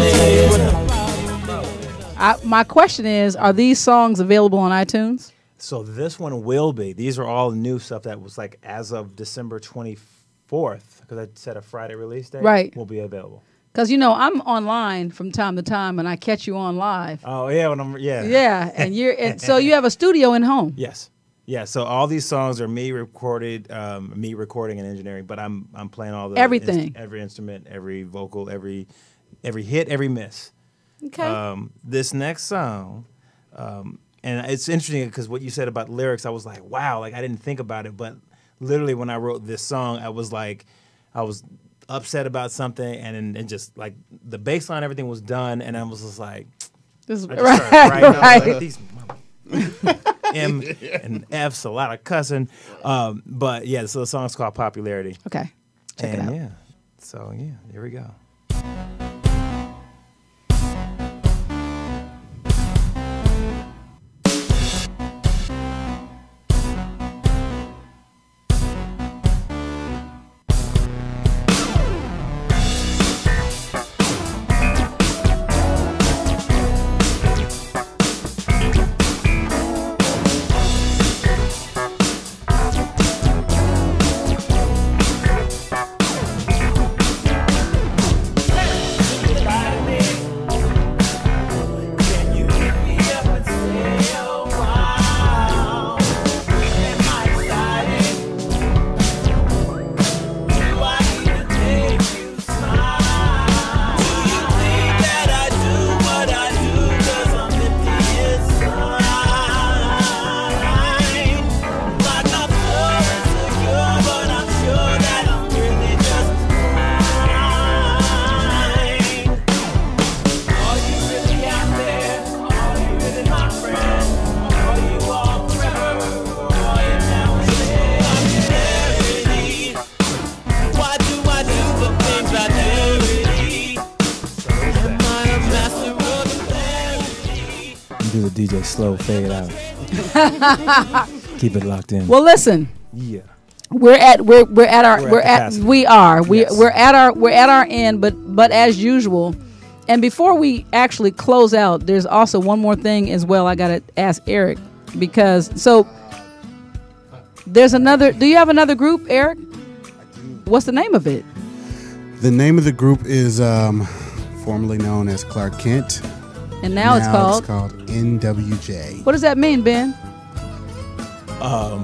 is. I, my question is, are these songs available on iTunes? So this one will be. These are all new stuff that was like as of December twenty-fourth, because I said a Friday release date. Right. Will be available. Because, you know, I'm online from time to time, and I catch you on live. Oh, yeah. When I'm, yeah. Yeah, and you're and so you have a studio in home. Yes. Yeah, so all these songs are me recorded, um, me recording and engineering, but I'm I'm playing all the everything, inst- every instrument, every vocal, every every hit, every miss. Okay. Um, this next song, um, and it's interesting because what you said about lyrics, I was like, wow, like I didn't think about it, but literally when I wrote this song, I was like, I was upset about something, and and just like the bass line, everything was done, and I was just like, this is I just right, started writing, I was right. like, these M and F's, a lot of cussing, um, but yeah, so the song's called Popularity. Okay, check and it out. Yeah, so yeah, here we go. D J slow fade out. Keep it locked in. Well, listen. Yeah. We're at we're we're at our We're we're, at at, capacity. we are we Yes. we're at our we're at our end, but but as usual, and before we actually close out, there's also one more thing as well. I gotta ask Eric, because so there's another. Do you have another group, Eric? What's the name of it? The name of the group is um, formerly known as Clark Kent. And now, it's called it's called N W J. What does that mean, Ben? Um,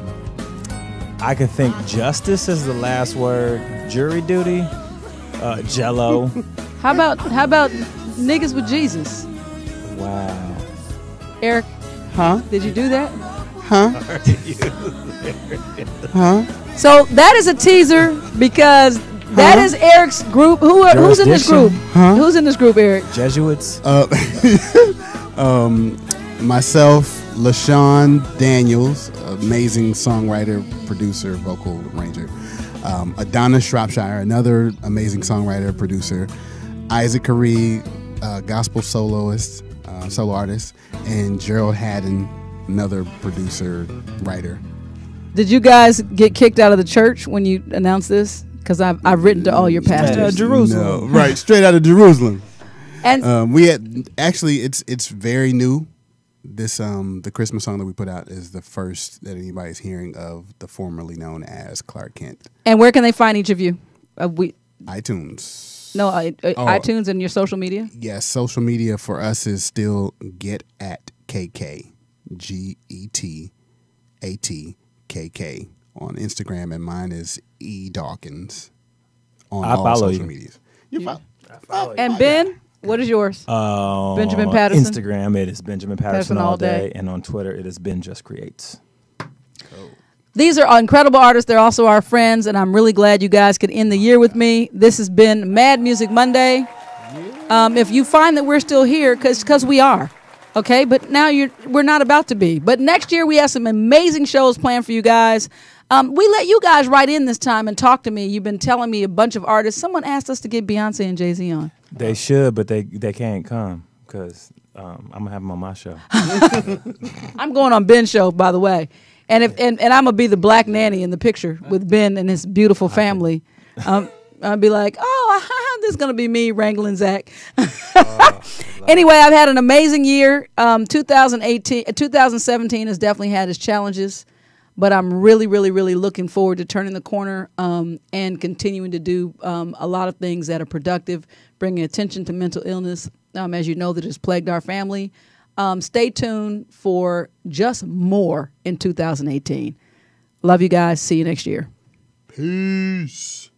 I can think justice is the last word. Jury duty. Uh, Jello. How about how about niggas with Jesus? Wow. Eric, huh? Did you do that? Huh? Huh? So that is a teaser because that Huh? is Eric's group. Who are, who's in this group? Jurisdiction? Huh? Who's in this group, Eric? Jesuits. Uh, um, myself, LaShawn Daniels, amazing songwriter, producer, vocal arranger. Um, Adonis Shropshire, another amazing songwriter, producer. Isaac Caree, uh, gospel soloist, uh, solo artist, and Gerald Haddon, another producer, writer. Did you guys get kicked out of the church when you announced this? Because I've I've written to all your pastors. No, right, straight out of Jerusalem. And um, we had actually, it's it's very new. This um the Christmas song that we put out is the first that anybody's hearing of the formerly known as Clark Kent. And where can they find each of you? Uh, we iTunes. No, uh, uh, Oh. iTunes and your social media. Yes, social media for us is still Get at K K, G E T A T K K on Instagram, and mine is E Dawkins on I all follow social you. medias. You follow. And Ben, what is yours? Uh, Benjamin Patterson? Instagram, it is Benjamin Patterson, Patterson all all day. day. And on Twitter, it is Ben Just Creates. These are incredible artists. They're also our friends, and I'm really glad you guys could end the year with me. This has been MaD Music Monday. Um, if you find that we're still here, because we are, okay? But now you're we're not about to be. But next year we have some amazing shows planned for you guys. Um, we let you guys write in this time and talk to me. You've been telling me a bunch of artists. Someone asked us to get Beyonce and Jay-Z on. They should, but they, they can't come because um, I'm going to have them on my show. I'm going on Ben's show, by the way. And if and, and I'm going to be the black nanny in the picture with Ben and his beautiful family. Um, I'll be like, oh, this is going to be me wrangling Zach. Anyway, I've had an amazing year. Um, two thousand eighteen, two thousand seventeen has definitely had its challenges. But I'm really, really, really looking forward to turning the corner um, and continuing to do um, a lot of things that are productive, bringing attention to mental illness, um, as you know, that has plagued our family. Um, stay tuned for just more in two thousand eighteen. Love you guys. See you next year. Peace.